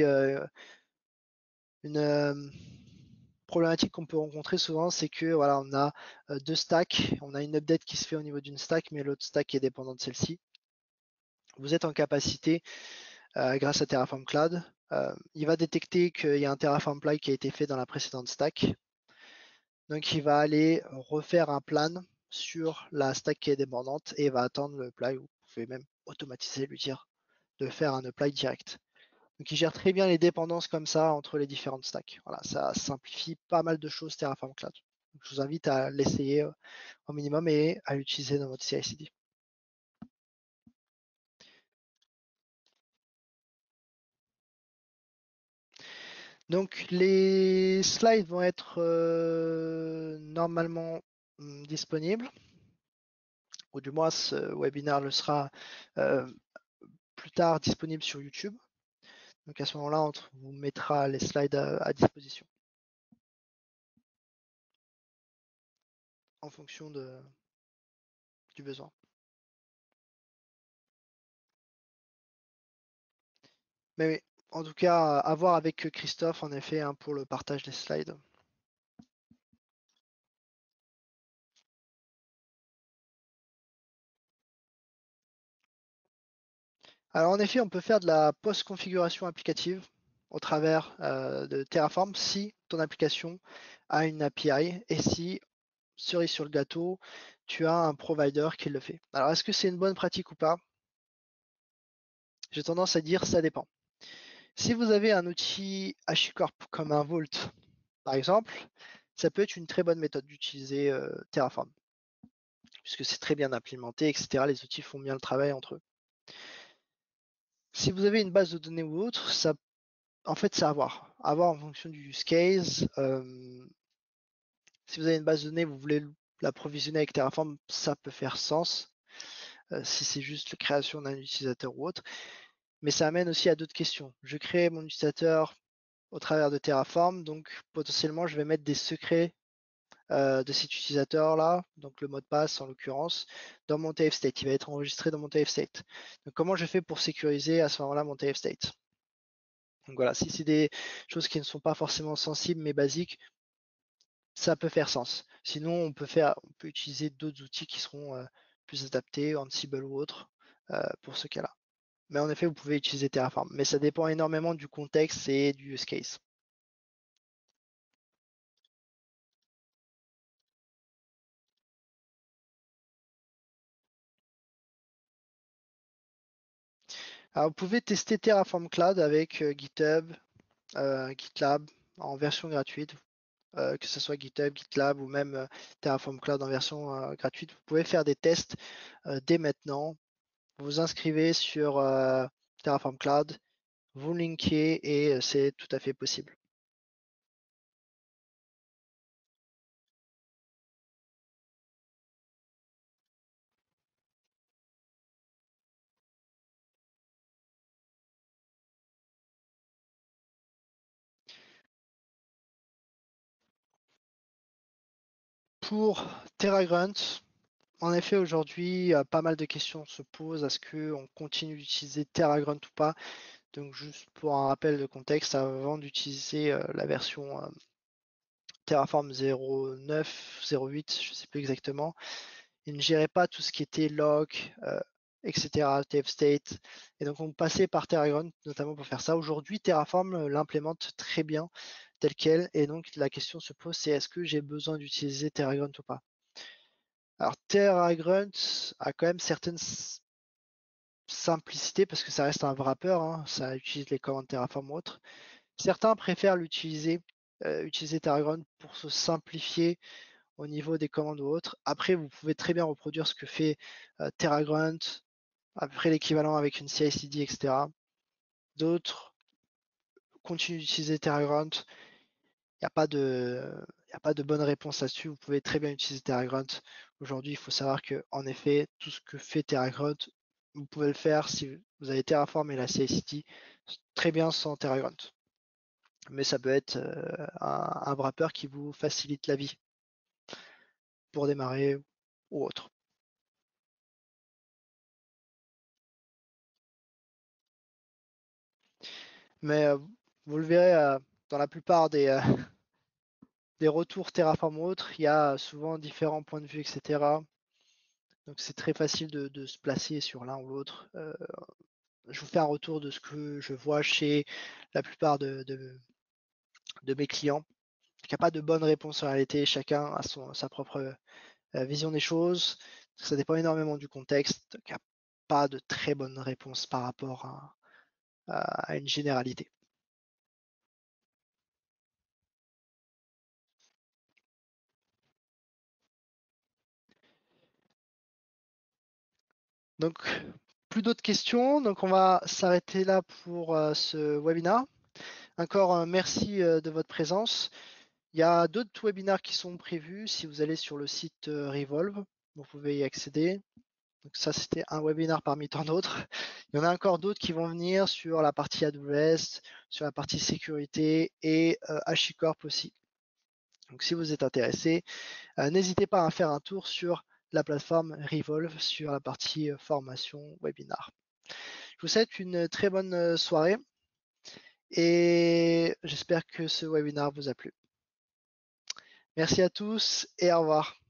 une problématique qu'on peut rencontrer souvent, c'est que voilà, on a deux stacks, on a une update qui se fait au niveau d'une stack, mais l'autre stack est dépendant de celle-ci. Vous êtes en capacité, grâce à Terraform Cloud, il va détecter qu'il y a un Terraform apply qui a été fait dans la précédente stack. Donc il va aller refaire un plan sur la stack qui est dépendante et va attendre le apply, ou vous pouvez même automatiser, lui dire de faire un apply direct. Donc il gère très bien les dépendances comme ça entre les différentes stacks. Voilà, ça simplifie pas mal de choses Terraform Cloud. Donc, je vous invite à l'essayer au minimum et à l'utiliser dans votre CI/CD. Donc les slides vont être normalement disponibles, ou du moins ce webinaire le sera euh, plus tard disponible sur YouTube. Donc à ce moment-là, on vous mettra les slides à disposition en fonction du besoin. Mais oui, en tout cas, à voir avec Christophe en effet hein, pour le partage des slides. Alors en effet, on peut faire de la post-configuration applicative au travers de Terraform si ton application a une API et si, cerise sur le gâteau, tu as un provider qui le fait. Alors est-ce que c'est une bonne pratique ou pas? J'ai tendance à dire ça dépend. Si vous avez un outil HashiCorp comme un Vault, par exemple, ça peut être une très bonne méthode d'utiliser Terraform, puisque c'est très bien implémenté, etc. Les outils font bien le travail entre eux. Si vous avez une base de données ou autre, ça en fait, c'est à voir. À voir en fonction du use case. Si vous avez une base de données, vous voulez l'approvisionner avec Terraform, ça peut faire sens. Si c'est juste la création d'un utilisateur ou autre. Mais ça amène aussi à d'autres questions. Je crée mon utilisateur au travers de Terraform, donc potentiellement je vais mettre des secrets de cet utilisateur-là, donc le mot de passe en l'occurrence, dans mon TF state. Il va être enregistré dans mon TF state. Donc comment je fais pour sécuriser à ce moment-là mon TF state? Donc voilà, si c'est des choses qui ne sont pas forcément sensibles mais basiques, ça peut faire sens. Sinon, on peut utiliser d'autres outils qui seront plus adaptés, Ansible ou autres, pour ce cas-là. Mais en effet, vous pouvez utiliser Terraform. Mais ça dépend énormément du contexte et du use case. Alors, vous pouvez tester Terraform Cloud avec GitHub, GitLab en version gratuite, que ce soit GitHub, GitLab ou même Terraform Cloud en version gratuite. Vous pouvez faire des tests dès maintenant. Vous vous inscrivez sur Terraform Cloud, vous linkez et c'est tout à fait possible. Pour TerraGrunt, en effet, aujourd'hui, pas mal de questions se posent. Est-ce qu'on continue d'utiliser TerraGrunt ou pas? Donc, juste pour un rappel de contexte, avant d'utiliser la version Terraform 09, 08, je ne sais plus exactement, il ne gérait pas tout ce qui était log, etc., TF-state. Et donc, on passait par TerraGrunt notamment pour faire ça. Aujourd'hui, Terraform l'implémente très bien tel quel. Et donc, la question se pose, c'est est-ce que j'ai besoin d'utiliser TerraGrunt ou pas? Alors, TerraGrunt a quand même certaines simplicités parce que ça reste un wrapper, hein, ça utilise les commandes Terraform ou autres. Certains préfèrent utiliser TerraGrunt pour se simplifier au niveau des commandes ou autres. Après, vous pouvez très bien reproduire ce que fait TerraGrunt, à peu près l'équivalent avec une CI/CD, etc. D'autres continuent d'utiliser TerraGrunt. Il n'y a pas de bonne réponse là-dessus. Vous pouvez très bien utiliser TerraGrunt. Aujourd'hui, il faut savoir que, en effet, tout ce que fait TerraGrunt, vous pouvez le faire si vous avez Terraform et la CI/CD très bien sans TerraGrunt. Mais ça peut être un wrapper qui vous facilite la vie pour démarrer ou autre. Mais vous le verrez dans la plupart des retours Terraform ou autres, il y a souvent différents points de vue, etc. Donc c'est très facile de se placer sur l'un ou l'autre. Je vous fais un retour de ce que je vois chez la plupart de mes clients. Il n'y a pas de bonne réponse en réalité, chacun a sa propre vision des choses. Ça dépend énormément du contexte. Donc, il n'y a pas de très bonne réponse par rapport à une généralité. Donc, plus d'autres questions. Donc, on va s'arrêter là pour ce webinaire. Encore merci de votre présence. Il y a d'autres webinaires qui sont prévus. Si vous allez sur le site Revolve, vous pouvez y accéder. Donc ça, c'était un webinaire parmi tant d'autres. Il y en a encore d'autres qui vont venir sur la partie AWS, sur la partie sécurité et HashiCorp aussi. Donc si vous êtes intéressé, n'hésitez pas à faire un tour sur la plateforme Revolve sur la partie formation webinar. Je vous souhaite une très bonne soirée et j'espère que ce webinaire vous a plu. Merci à tous et au revoir.